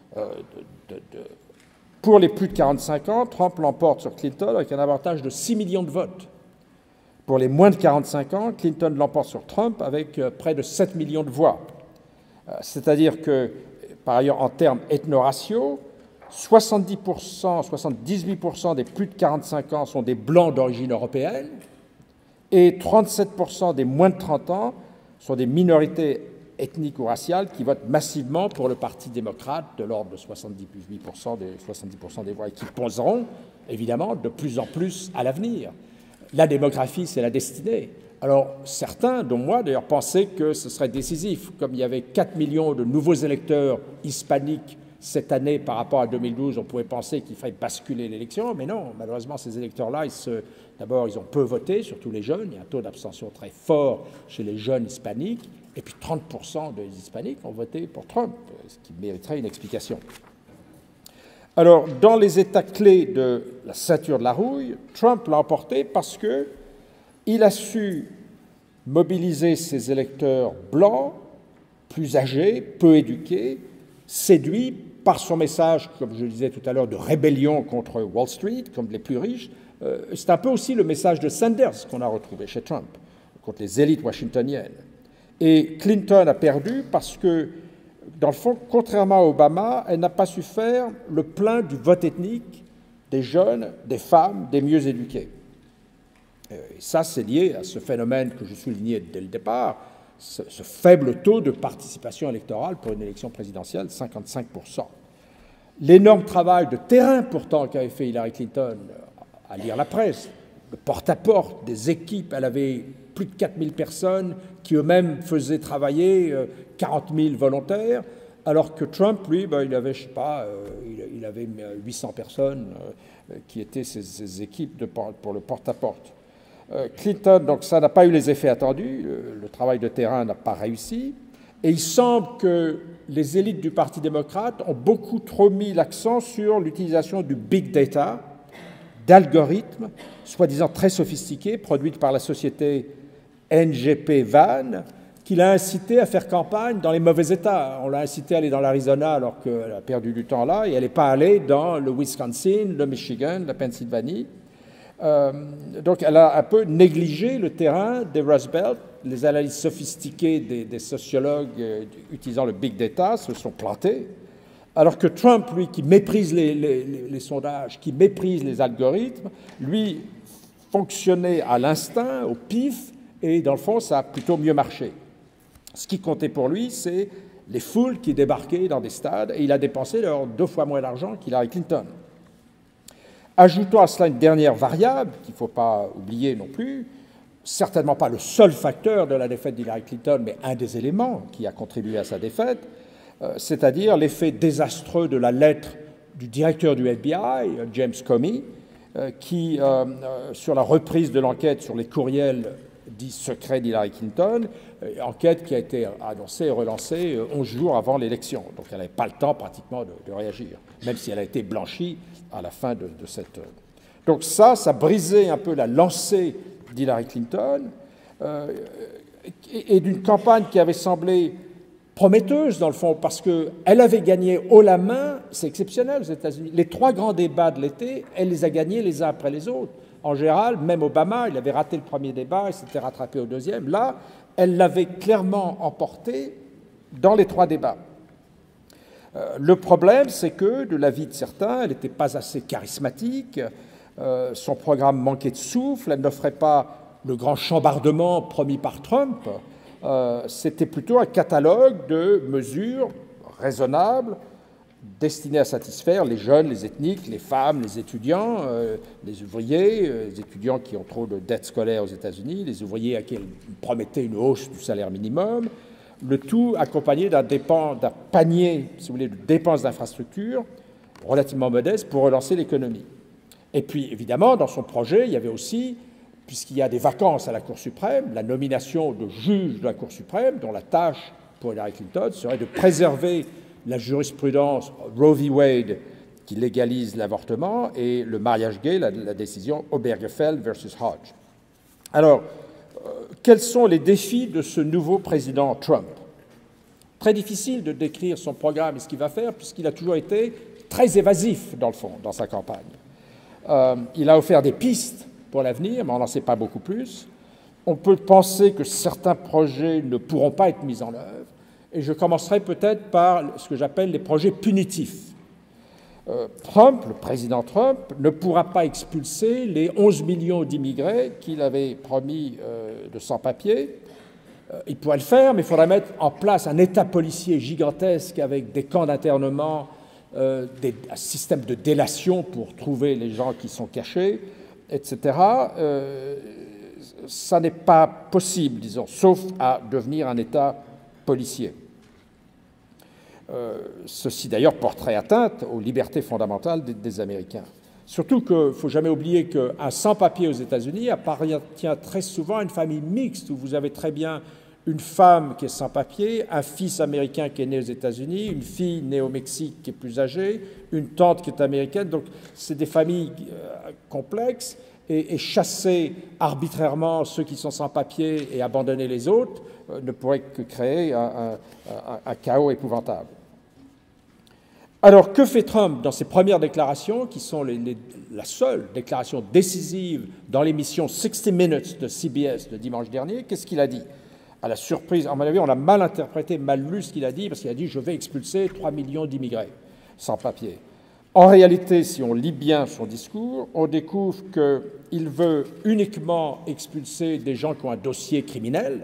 Pour les plus de 45 ans, Trump l'emporte sur Clinton avec un avantage de 6 millions de votes. Pour les moins de 45 ans, Clinton l'emporte sur Trump avec près de 7 millions de voix. C'est-à-dire que, par ailleurs, en termes ethno-raciaux, 70%, 78% des plus de 45 ans sont des blancs d'origine européenne et 37% des moins de 30 ans sont des minorités ethniques ou raciales qui votent massivement pour le Parti démocrate de l'ordre de 78% des voix et qui poseront, évidemment, de plus en plus à l'avenir. La démographie, c'est la destinée. Alors, certains, dont moi d'ailleurs, pensaient que ce serait décisif. Comme il y avait 4 millions de nouveaux électeurs hispaniques cette année par rapport à 2012, on pouvait penser qu'il fallait basculer l'élection, mais non, malheureusement, ces électeurs-là, d'abord, ils ont peu voté, surtout les jeunes, il y a un taux d'abstention très fort chez les jeunes hispaniques, et puis 30% des hispaniques ont voté pour Trump, ce qui mériterait une explication. Alors, dans les États clés de la ceinture de la rouille, Trump l'a emporté parce qu'il a su mobiliser ses électeurs blancs, plus âgés, peu éduqués, séduits par son message, comme je le disais tout à l'heure, de rébellion contre Wall Street, comme les plus riches. C'est un peu aussi le message de Sanders qu'on a retrouvé chez Trump, contre les élites washingtoniennes. Et Clinton a perdu parce que, dans le fond, contrairement à Obama, elle n'a pas su faire le plein du vote ethnique des jeunes, des femmes, des mieux éduqués. Et ça, c'est lié à ce phénomène que je soulignais dès le départ, ce faible taux de participation électorale pour une élection présidentielle, 55%. L'énorme travail de terrain, pourtant, qu'avait fait Hillary Clinton, à lire la presse, le porte-à-porte des équipes, elle avait plus de 4000 personnes qui eux-mêmes faisaient travailler 40 000 volontaires, alors que Trump, lui, il avait, je sais pas, il avait 800 personnes qui étaient ses équipes pour le porte-à-porte. Clinton, donc ça n'a pas eu les effets attendus, le travail de terrain n'a pas réussi, et il semble que les élites du Parti démocrate ont beaucoup trop mis l'accent sur l'utilisation du big data, d'algorithmes, soi-disant très sophistiqués, produits par la société NGP Van, qui l'a incité à faire campagne dans les mauvais États. On l'a incité à aller dans l'Arizona alors qu'elle a perdu du temps là, et elle n'est pas allée dans le Wisconsin, le Michigan, la Pennsylvanie. Donc elle a un peu négligé le terrain des Rust Belt. Les analyses sophistiquées des sociologues utilisant le big data se sont plantées, alors que Trump, lui, qui méprise les sondages, qui méprise les algorithmes, lui fonctionnait à l'instinct, au pif, et dans le fond, ça a plutôt mieux marché. Ce qui comptait pour lui, c'est les foules qui débarquaient dans des stades, et il a dépensé d'ailleurs 2 fois moins d'argent qu'Hillary Clinton. Ajoutons à cela une dernière variable qu'il ne faut pas oublier non plus, certainement pas le seul facteur de la défaite d'Hillary Clinton, mais un des éléments qui a contribué à sa défaite, c'est-à-dire l'effet désastreux de la lettre du directeur du FBI, James Comey, qui, sur la reprise de l'enquête sur les courriels dits secrets d'Hillary Clinton, enquête qui a été annoncée et relancée 11 jours avant l'élection. Donc elle n'avait pas le temps pratiquement de réagir, même si elle a été blanchie à la fin de cette... Donc ça brisait un peu la lancée d'Hillary Clinton, et d'une campagne qui avait semblé prometteuse, dans le fond, parce qu'elle avait gagné haut la main, c'est exceptionnel aux États-Unis. Les 3 grands débats de l'été, elle les a gagnés les uns après les autres. En général, même Obama, il avait raté le premier débat, il s'était rattrapé au deuxième. Là, elle l'avait clairement emporté dans les 3 débats. Le problème, c'est que, de l'avis de certains, elle n'était pas assez charismatique, son programme manquait de souffle, elle n'offrait pas le grand chambardement promis par Trump. C'était plutôt un catalogue de mesures raisonnables destinées à satisfaire les jeunes, les ethniques, les femmes, les étudiants, les ouvriers, les étudiants qui ont trop de dettes scolaires aux États-Unis, les ouvriers à qui elle promettait une hausse du salaire minimum, le tout accompagné d'un panier, si vous voulez, de dépenses d'infrastructures relativement modestes pour relancer l'économie. Et puis, évidemment, dans son projet, il y avait aussi, puisqu'il y a des vacances à la Cour suprême, la nomination de juges de la Cour suprême, dont la tâche pour Hillary Clinton serait de préserver la jurisprudence Roe v. Wade qui légalise l'avortement et le mariage gay, la décision Obergefell versus Hodge. Alors, quels sont les défis de ce nouveau président Trump? Très difficile de décrire son programme et ce qu'il va faire, puisqu'il a toujours été très évasif, dans le fond, dans sa campagne. Il a offert des pistes pour l'avenir, mais on n'en sait pas beaucoup plus. On peut penser que certains projets ne pourront pas être mis en œuvre, et je commencerai peut-être par ce que j'appelle les projets punitifs. Le président Trump, ne pourra pas expulser les 11 millions d'immigrés qu'il avait promis de sans-papiers. Il pourrait le faire, mais il faudrait mettre en place un État policier gigantesque avec des camps d'internement, un système de délation pour trouver les gens qui sont cachés, etc. Ça n'est pas possible, disons, sauf à devenir un État policier. Ceci d'ailleurs porterait atteinte aux libertés fondamentales des Américains. Surtout qu'il ne faut jamais oublier qu'un sans-papier aux États-Unis appartient très souvent à une famille mixte, où vous avez très bien une femme qui est sans-papier, un fils américain qui est né aux États-Unis, une fille née au Mexique qui est plus âgée, une tante qui est américaine. Donc c'est des familles complexes, et chasser arbitrairement ceux qui sont sans-papier et abandonner les autres ne pourrait que créer un chaos épouvantable. Alors, que fait Trump dans ses premières déclarations, qui sont la seule déclaration décisive dans l'émission 60 Minutes de CBS de dimanche dernier? Qu'est-ce qu'il a dit? À la surprise, à mon avis, on a mal interprété, mal lu ce qu'il a dit, parce qu'il a dit « je vais expulser 3 millions d'immigrés sans papier ». En réalité, si on lit bien son discours, on découvre qu'il veut uniquement expulser des gens qui ont un dossier criminel,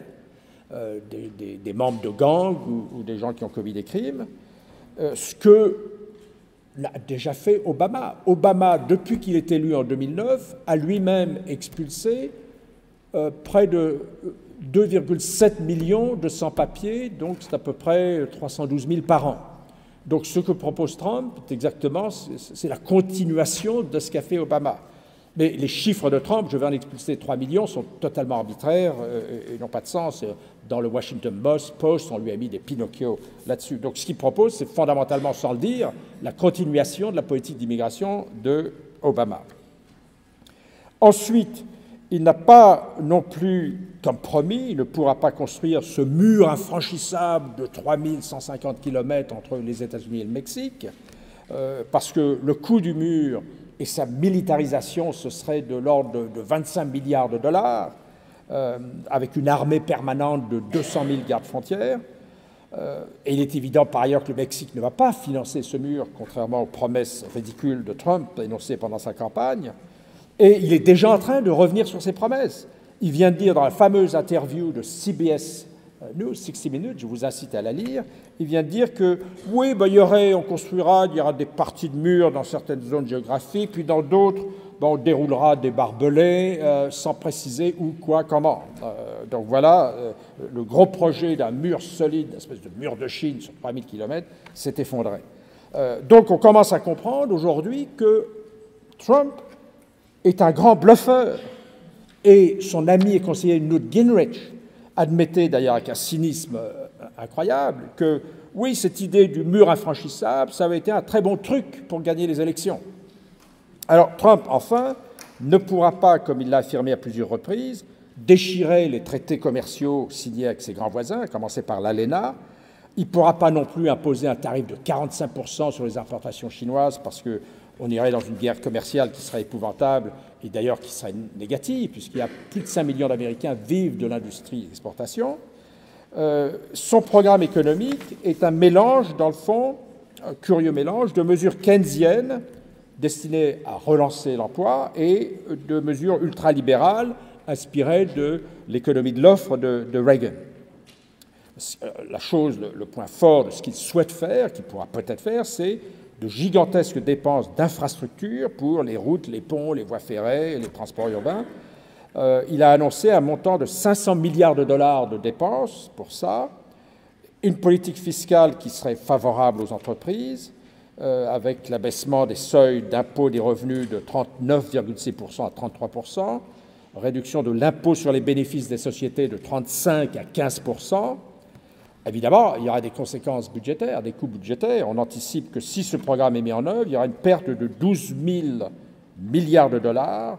des membres de gangs ou des gens qui ont commis des crimes, ce que l'a déjà fait Obama. Obama, depuis qu'il est élu en 2009, a lui-même expulsé près de 2,7 millions de sans-papiers, donc c'est à peu près 312 000 par an. Donc ce que propose Trump, c'est la continuation de ce qu'a fait Obama. Mais les chiffres de Trump, je vais en expulser 3 millions, sont totalement arbitraires et n'ont pas de sens. Dans le Washington Post, on lui a mis des Pinocchio là-dessus. Donc ce qu'il propose, c'est fondamentalement, sans le dire, la continuation de la politique d'immigration de Obama. Ensuite, il n'a pas non plus, comme promis, il ne pourra pas construire ce mur infranchissable de 3150 km entre les États-Unis et le Mexique, parce que le coût du mur et sa militarisation, ce serait de l'ordre de 25 milliards de dollars, avec une armée permanente de 200 000 gardes-frontières. Et il est évident par ailleurs que le Mexique ne va pas financer ce mur, contrairement aux promesses ridicules de Trump énoncées pendant sa campagne. Et il est déjà en train de revenir sur ses promesses. Il vient de dire dans la fameuse interview de CBS News, 60 Minutes, je vous incite à la lire, il vient de dire que oui, il y aura des parties de murs dans certaines zones géographiques, puis dans d'autres, on déroulera des barbelés sans préciser où, quoi, comment. Donc voilà, le gros projet d'un mur solide, une espèce de mur de Chine sur 3000 km, s'est effondré. Donc on commence à comprendre aujourd'hui que Trump est un grand bluffeur. Et son ami et conseiller Newt Gingrich admettait d'ailleurs avec un cynisme incroyable que oui, cette idée du mur infranchissable, ça avait été un très bon truc pour gagner les élections. Alors Trump, enfin, ne pourra pas, comme il l'a affirmé à plusieurs reprises, déchirer les traités commerciaux signés avec ses grands voisins, à commencer par l'ALENA. Il ne pourra pas non plus imposer un tarif de 45% sur les importations chinoises parce qu'on irait dans une guerre commerciale qui serait épouvantable et d'ailleurs qui serait négative puisqu'il y a plus de 5 millions d'Américains vivent de l'industrie d'exportation. Son programme économique est un mélange, dans le fond, un curieux mélange de mesures keynésiennes destinées à relancer l'emploi et de mesures ultralibérales inspirées de l'économie de l'offre de Reagan. La chose, le point fort de ce qu'il souhaite faire, qu'il pourra peut-être faire, c'est de gigantesques dépenses d'infrastructures pour les routes, les ponts, les voies ferrées, les transports urbains. Il a annoncé un montant de 500 milliards de dollars de dépenses pour ça, une politique fiscale qui serait favorable aux entreprises, avec l'abaissement des seuils d'impôt des revenus de 39,6% à 33%, réduction de l'impôt sur les bénéfices des sociétés de 35 à 15%. Évidemment, il y aura des conséquences budgétaires, des coûts budgétaires. On anticipe que si ce programme est mis en œuvre, il y aura une perte de 12 000 milliards de dollars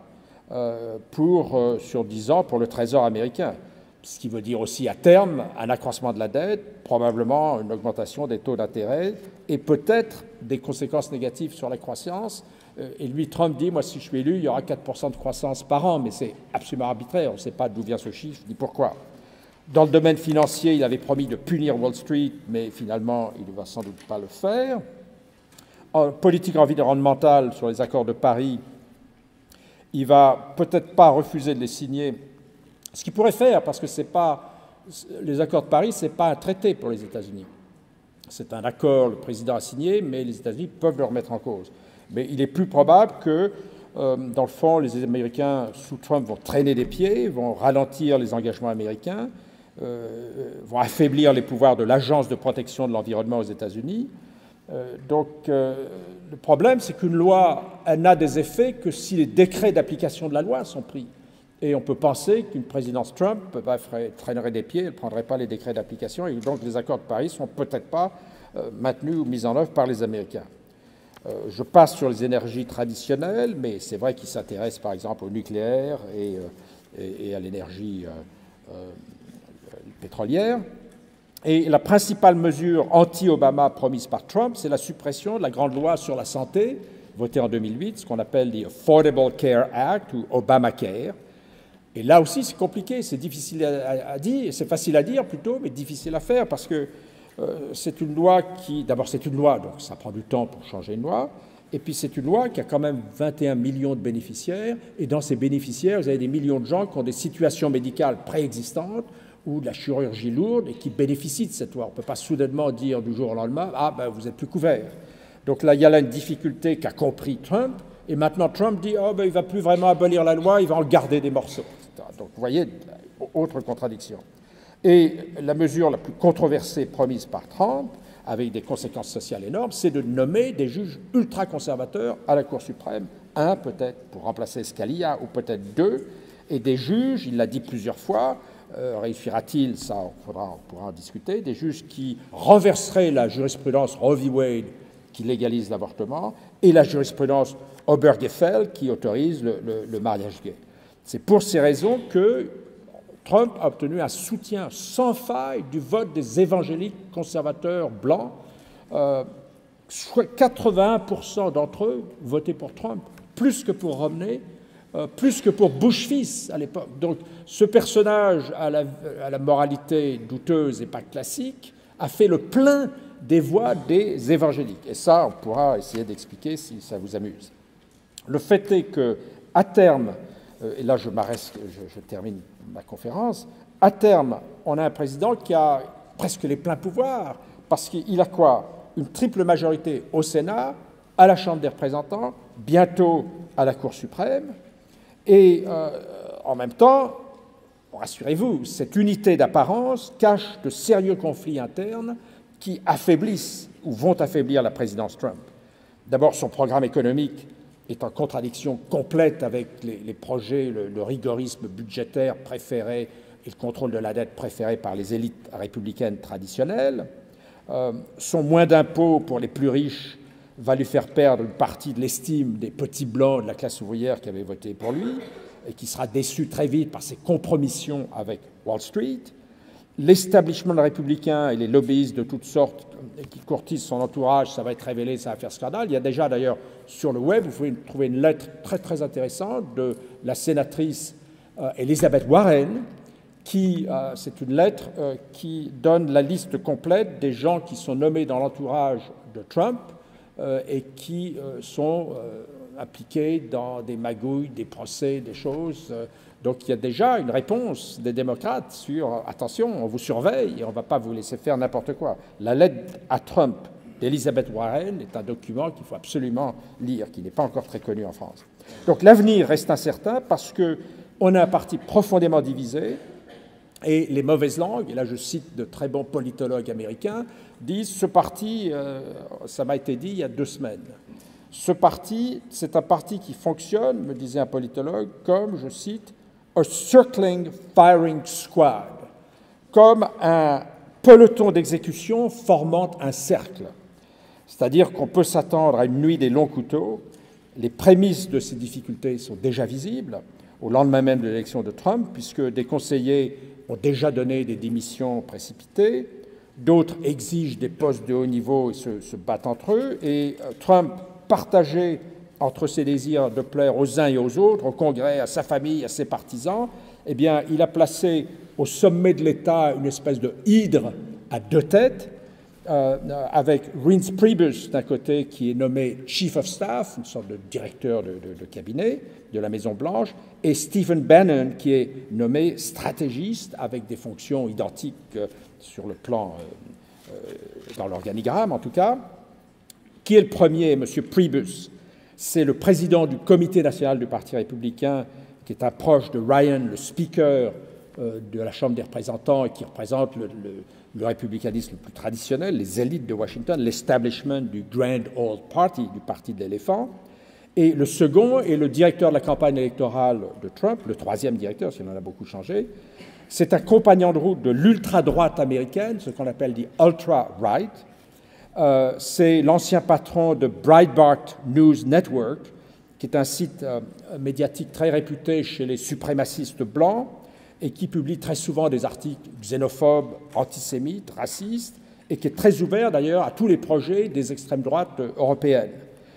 sur 10 ans pour le Trésor américain. Ce qui veut dire aussi à terme un accroissement de la dette, probablement une augmentation des taux d'intérêt et peut-être des conséquences négatives sur la croissance. Et lui, Trump dit, moi si je suis élu, il y aura 4% de croissance par an, mais c'est absolument arbitraire, on ne sait pas d'où vient ce chiffre ni pourquoi. Dans le domaine financier, il avait promis de punir Wall Street, mais finalement, il ne va sans doute pas le faire. En politique environnementale, sur les accords de Paris, il ne va peut-être pas refuser de les signer, ce qu'il pourrait faire, parce que les accords de Paris, ce n'est pas un traité pour les États-Unis. C'est un accord, le président a signé, mais les États-Unis peuvent le remettre en cause. Mais il est plus probable que, dans le fond, les Américains, sous Trump, vont traîner des pieds, vont ralentir les engagements américains, vont affaiblir les pouvoirs de l'Agence de protection de l'environnement aux États-Unis. Le problème, c'est qu'une loi, elle n'a des effets que si les décrets d'application de la loi sont pris. Et on peut penser qu'une présidence Trump traînerait des pieds, elle ne prendrait pas les décrets d'application, et donc les accords de Paris ne sont peut-être pas maintenus ou mis en œuvre par les Américains. Je passe sur les énergies traditionnelles, mais c'est vrai qu'il s'intéresse par exemple au nucléaire et à l'énergie pétrolière. Et la principale mesure anti-Obama promise par Trump, c'est la suppression de la grande loi sur la santé, votée en 2008, ce qu'on appelle the Affordable Care Act ou Obamacare. Et là aussi, c'est compliqué, c'est difficile à dire, c'est facile à dire plutôt, mais difficile à faire parce que c'est une loi qui, d'abord c'est une loi, donc ça prend du temps pour changer une loi, et puis c'est une loi qui a quand même 21 millions de bénéficiaires, et dans ces bénéficiaires, vous avez des millions de gens qui ont des situations médicales préexistantes ou de la chirurgie lourde et qui bénéficient de cette loi. On ne peut pas soudainement dire du jour au lendemain « Ah, ben vous n'êtes plus couvert ». Donc là, il y a là une difficulté qu'a compris Trump, et maintenant Trump dit « Oh, ben il ne va plus vraiment abolir la loi, il va en garder des morceaux ». Donc vous voyez, autre contradiction. Et la mesure la plus controversée promise par Trump, avec des conséquences sociales énormes, c'est de nommer des juges ultra-conservateurs à la Cour suprême, un peut-être pour remplacer Scalia, ou peut-être deux, et des juges, il l'a dit plusieurs fois, réussira-t-il, ça on pourra en discuter, des juges qui renverseraient la jurisprudence Roe v. Wade qui légalise l'avortement et la jurisprudence Obergefell qui autorise le mariage gay. C'est pour ces raisons que Trump a obtenu un soutien sans faille du vote des évangéliques conservateurs blancs. 81% d'entre eux votaient pour Trump, plus que pour Romney, plus que pour Bush fils à l'époque. Donc ce personnage à la moralité douteuse et pas classique a fait le plein des voix des évangéliques. Et ça, on pourra essayer d'expliquer si ça vous amuse. Le fait est qu'à terme, et là je termine ma conférence, à terme, on a un président qui a presque les pleins pouvoirs, parce qu'il a quoi? Une triple majorité au Sénat, à la Chambre des représentants, bientôt à la Cour suprême, et en même temps, rassurez-vous, cette unité d'apparence cache de sérieux conflits internes qui affaiblissent ou vont affaiblir la présidence Trump. D'abord, son programme économique est en contradiction complète avec les projets, le rigorisme budgétaire préféré et le contrôle de la dette préféré par les élites républicaines traditionnelles. Son moins d'impôts pour les plus riches va lui faire perdre une partie de l'estime des petits blancs de la classe ouvrière qui avaient voté pour lui et qui sera déçu très vite par ses compromissions avec Wall Street. L'establishment républicain et les lobbyistes de toutes sortes qui courtisent son entourage, ça va être révélé, ça va faire scandale. Il y a déjà d'ailleurs sur le web, vous pouvez trouver une lettre très très intéressante de la sénatrice Elizabeth Warren, c'est une lettre qui donne la liste complète des gens qui sont nommés dans l'entourage de Trump et qui sont impliqués dans des magouilles, des procès, des choses. Donc il y a déjà une réponse des démocrates sur « attention, on vous surveille et on ne va pas vous laisser faire n'importe quoi ». La lettre à Trump d'Elizabeth Warren est un document qu'il faut absolument lire, qui n'est pas encore très connu en France. Donc l'avenir reste incertain parce qu'on a un parti profondément divisé et les mauvaises langues, et là je cite de très bons politologues américains, disent « ce parti, ça m'a été dit il y a 2 semaines ». Ce parti, c'est un parti qui fonctionne, me disait un politologue, comme, je cite, « a circling firing squad », comme un peloton d'exécution formant un cercle. C'est-à-dire qu'on peut s'attendre à une nuit des longs couteaux. Les prémices de ces difficultés sont déjà visibles au lendemain même de l'élection de Trump, puisque des conseillers ont déjà donné des démissions précipitées, d'autres exigent des postes de haut niveau et se battent entre eux, et Trump, partagé entre ses désirs de plaire aux uns et aux autres, au Congrès, à sa famille, à ses partisans, eh bien, il a placé au sommet de l'État une espèce de hydre à 2 têtes, avec Reince Priebus d'un côté qui est nommé Chief of Staff, une sorte de directeur de cabinet de la Maison-Blanche, et Stephen Bannon qui est nommé stratégiste avec des fonctions identiques sur le plan, dans l'organigramme en tout cas. Qui est le premier? M. Priebus. C'est le président du Comité national du Parti républicain qui est un proche de Ryan, le speaker de la Chambre des représentants et qui représente le républicanisme le plus traditionnel, les élites de Washington, l'establishment du Grand Old Party, du parti de l'éléphant. Et le second est le directeur de la campagne électorale de Trump, le 3e directeur, s'il en a beaucoup changé. C'est un compagnon de route de l'ultra-droite américaine, ce qu'on appelle dit ultra-right. C'est l'ancien patron de Breitbart News Network, qui est un site médiatique très réputé chez les suprémacistes blancs et qui publie très souvent des articles xénophobes, antisémites, racistes, et qui est très ouvert d'ailleurs à tous les projets des extrêmes droites européennes.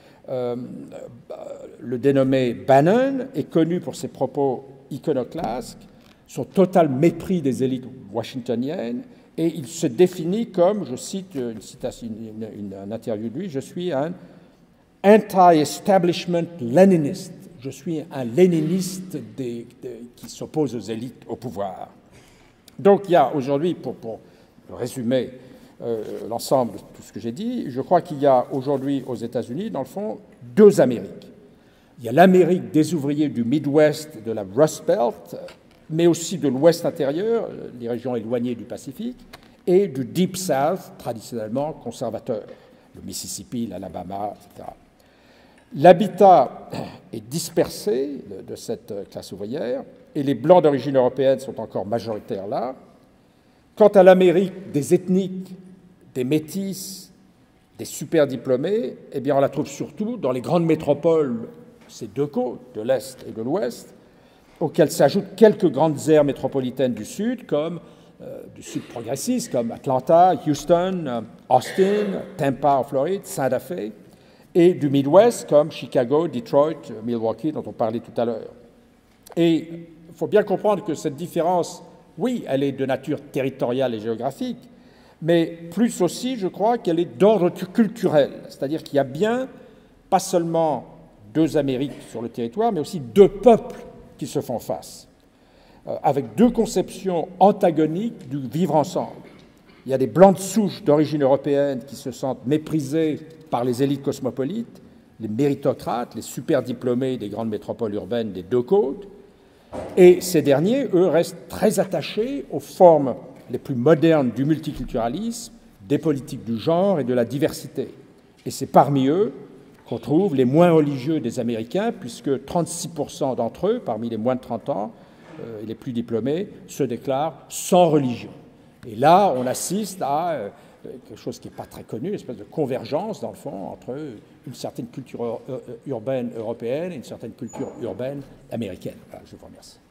Le dénommé Bannon est connu pour ses propos iconoclastes, son total mépris des élites washingtoniennes, et il se définit comme, je cite une interview de lui, « Je suis un anti-establishment léniniste ». Je suis un léniniste qui s'oppose aux élites au pouvoir. Donc il y a aujourd'hui, pour résumer l'ensemble de tout ce que j'ai dit, je crois qu'il y a aujourd'hui aux États-Unis, dans le fond, 2 Amériques. Il y a l'Amérique des ouvriers du Midwest, de la Rust Belt, mais aussi de l'Ouest intérieur, les régions éloignées du Pacifique, et du Deep South, traditionnellement conservateur, le Mississippi, l'Alabama, etc. L'habitat est dispersé de cette classe ouvrière, et les Blancs d'origine européenne sont encore majoritaires là. Quant à l'Amérique des ethniques, des métis, des super diplômés, eh bien on la trouve surtout dans les grandes métropoles, ces 2 côtes, de l'Est et de l'Ouest, auxquelles s'ajoutent quelques grandes aires métropolitaines du Sud, comme du Sud progressiste, comme Atlanta, Houston, Austin, Tampa en Floride, Santa Fe, et du Midwest, comme Chicago, Detroit, Milwaukee, dont on parlait tout à l'heure. Et il faut bien comprendre que cette différence, oui, elle est de nature territoriale et géographique, mais plus aussi, je crois, qu'elle est d'ordre culturel. C'est-à-dire qu'il y a bien, pas seulement 2 Amériques sur le territoire, mais aussi 2 peuples qui se font face, avec 2 conceptions antagoniques du vivre ensemble. Il y a des Blancs de souche d'origine européenne qui se sentent méprisés par les élites cosmopolites, les méritocrates, les super diplômés des grandes métropoles urbaines des 2 côtes, et ces derniers, eux, restent très attachés aux formes les plus modernes du multiculturalisme, des politiques du genre et de la diversité. Et c'est parmi eux qu'on trouve les moins religieux des Américains, puisque 36% d'entre eux, parmi les moins de 30 ans et les plus diplômés, se déclarent sans religion. Et là, on assiste à quelque chose qui n'est pas très connu, une espèce de convergence, dans le fond, entre une certaine culture urbaine européenne et une certaine culture urbaine américaine. Voilà, je vous remercie.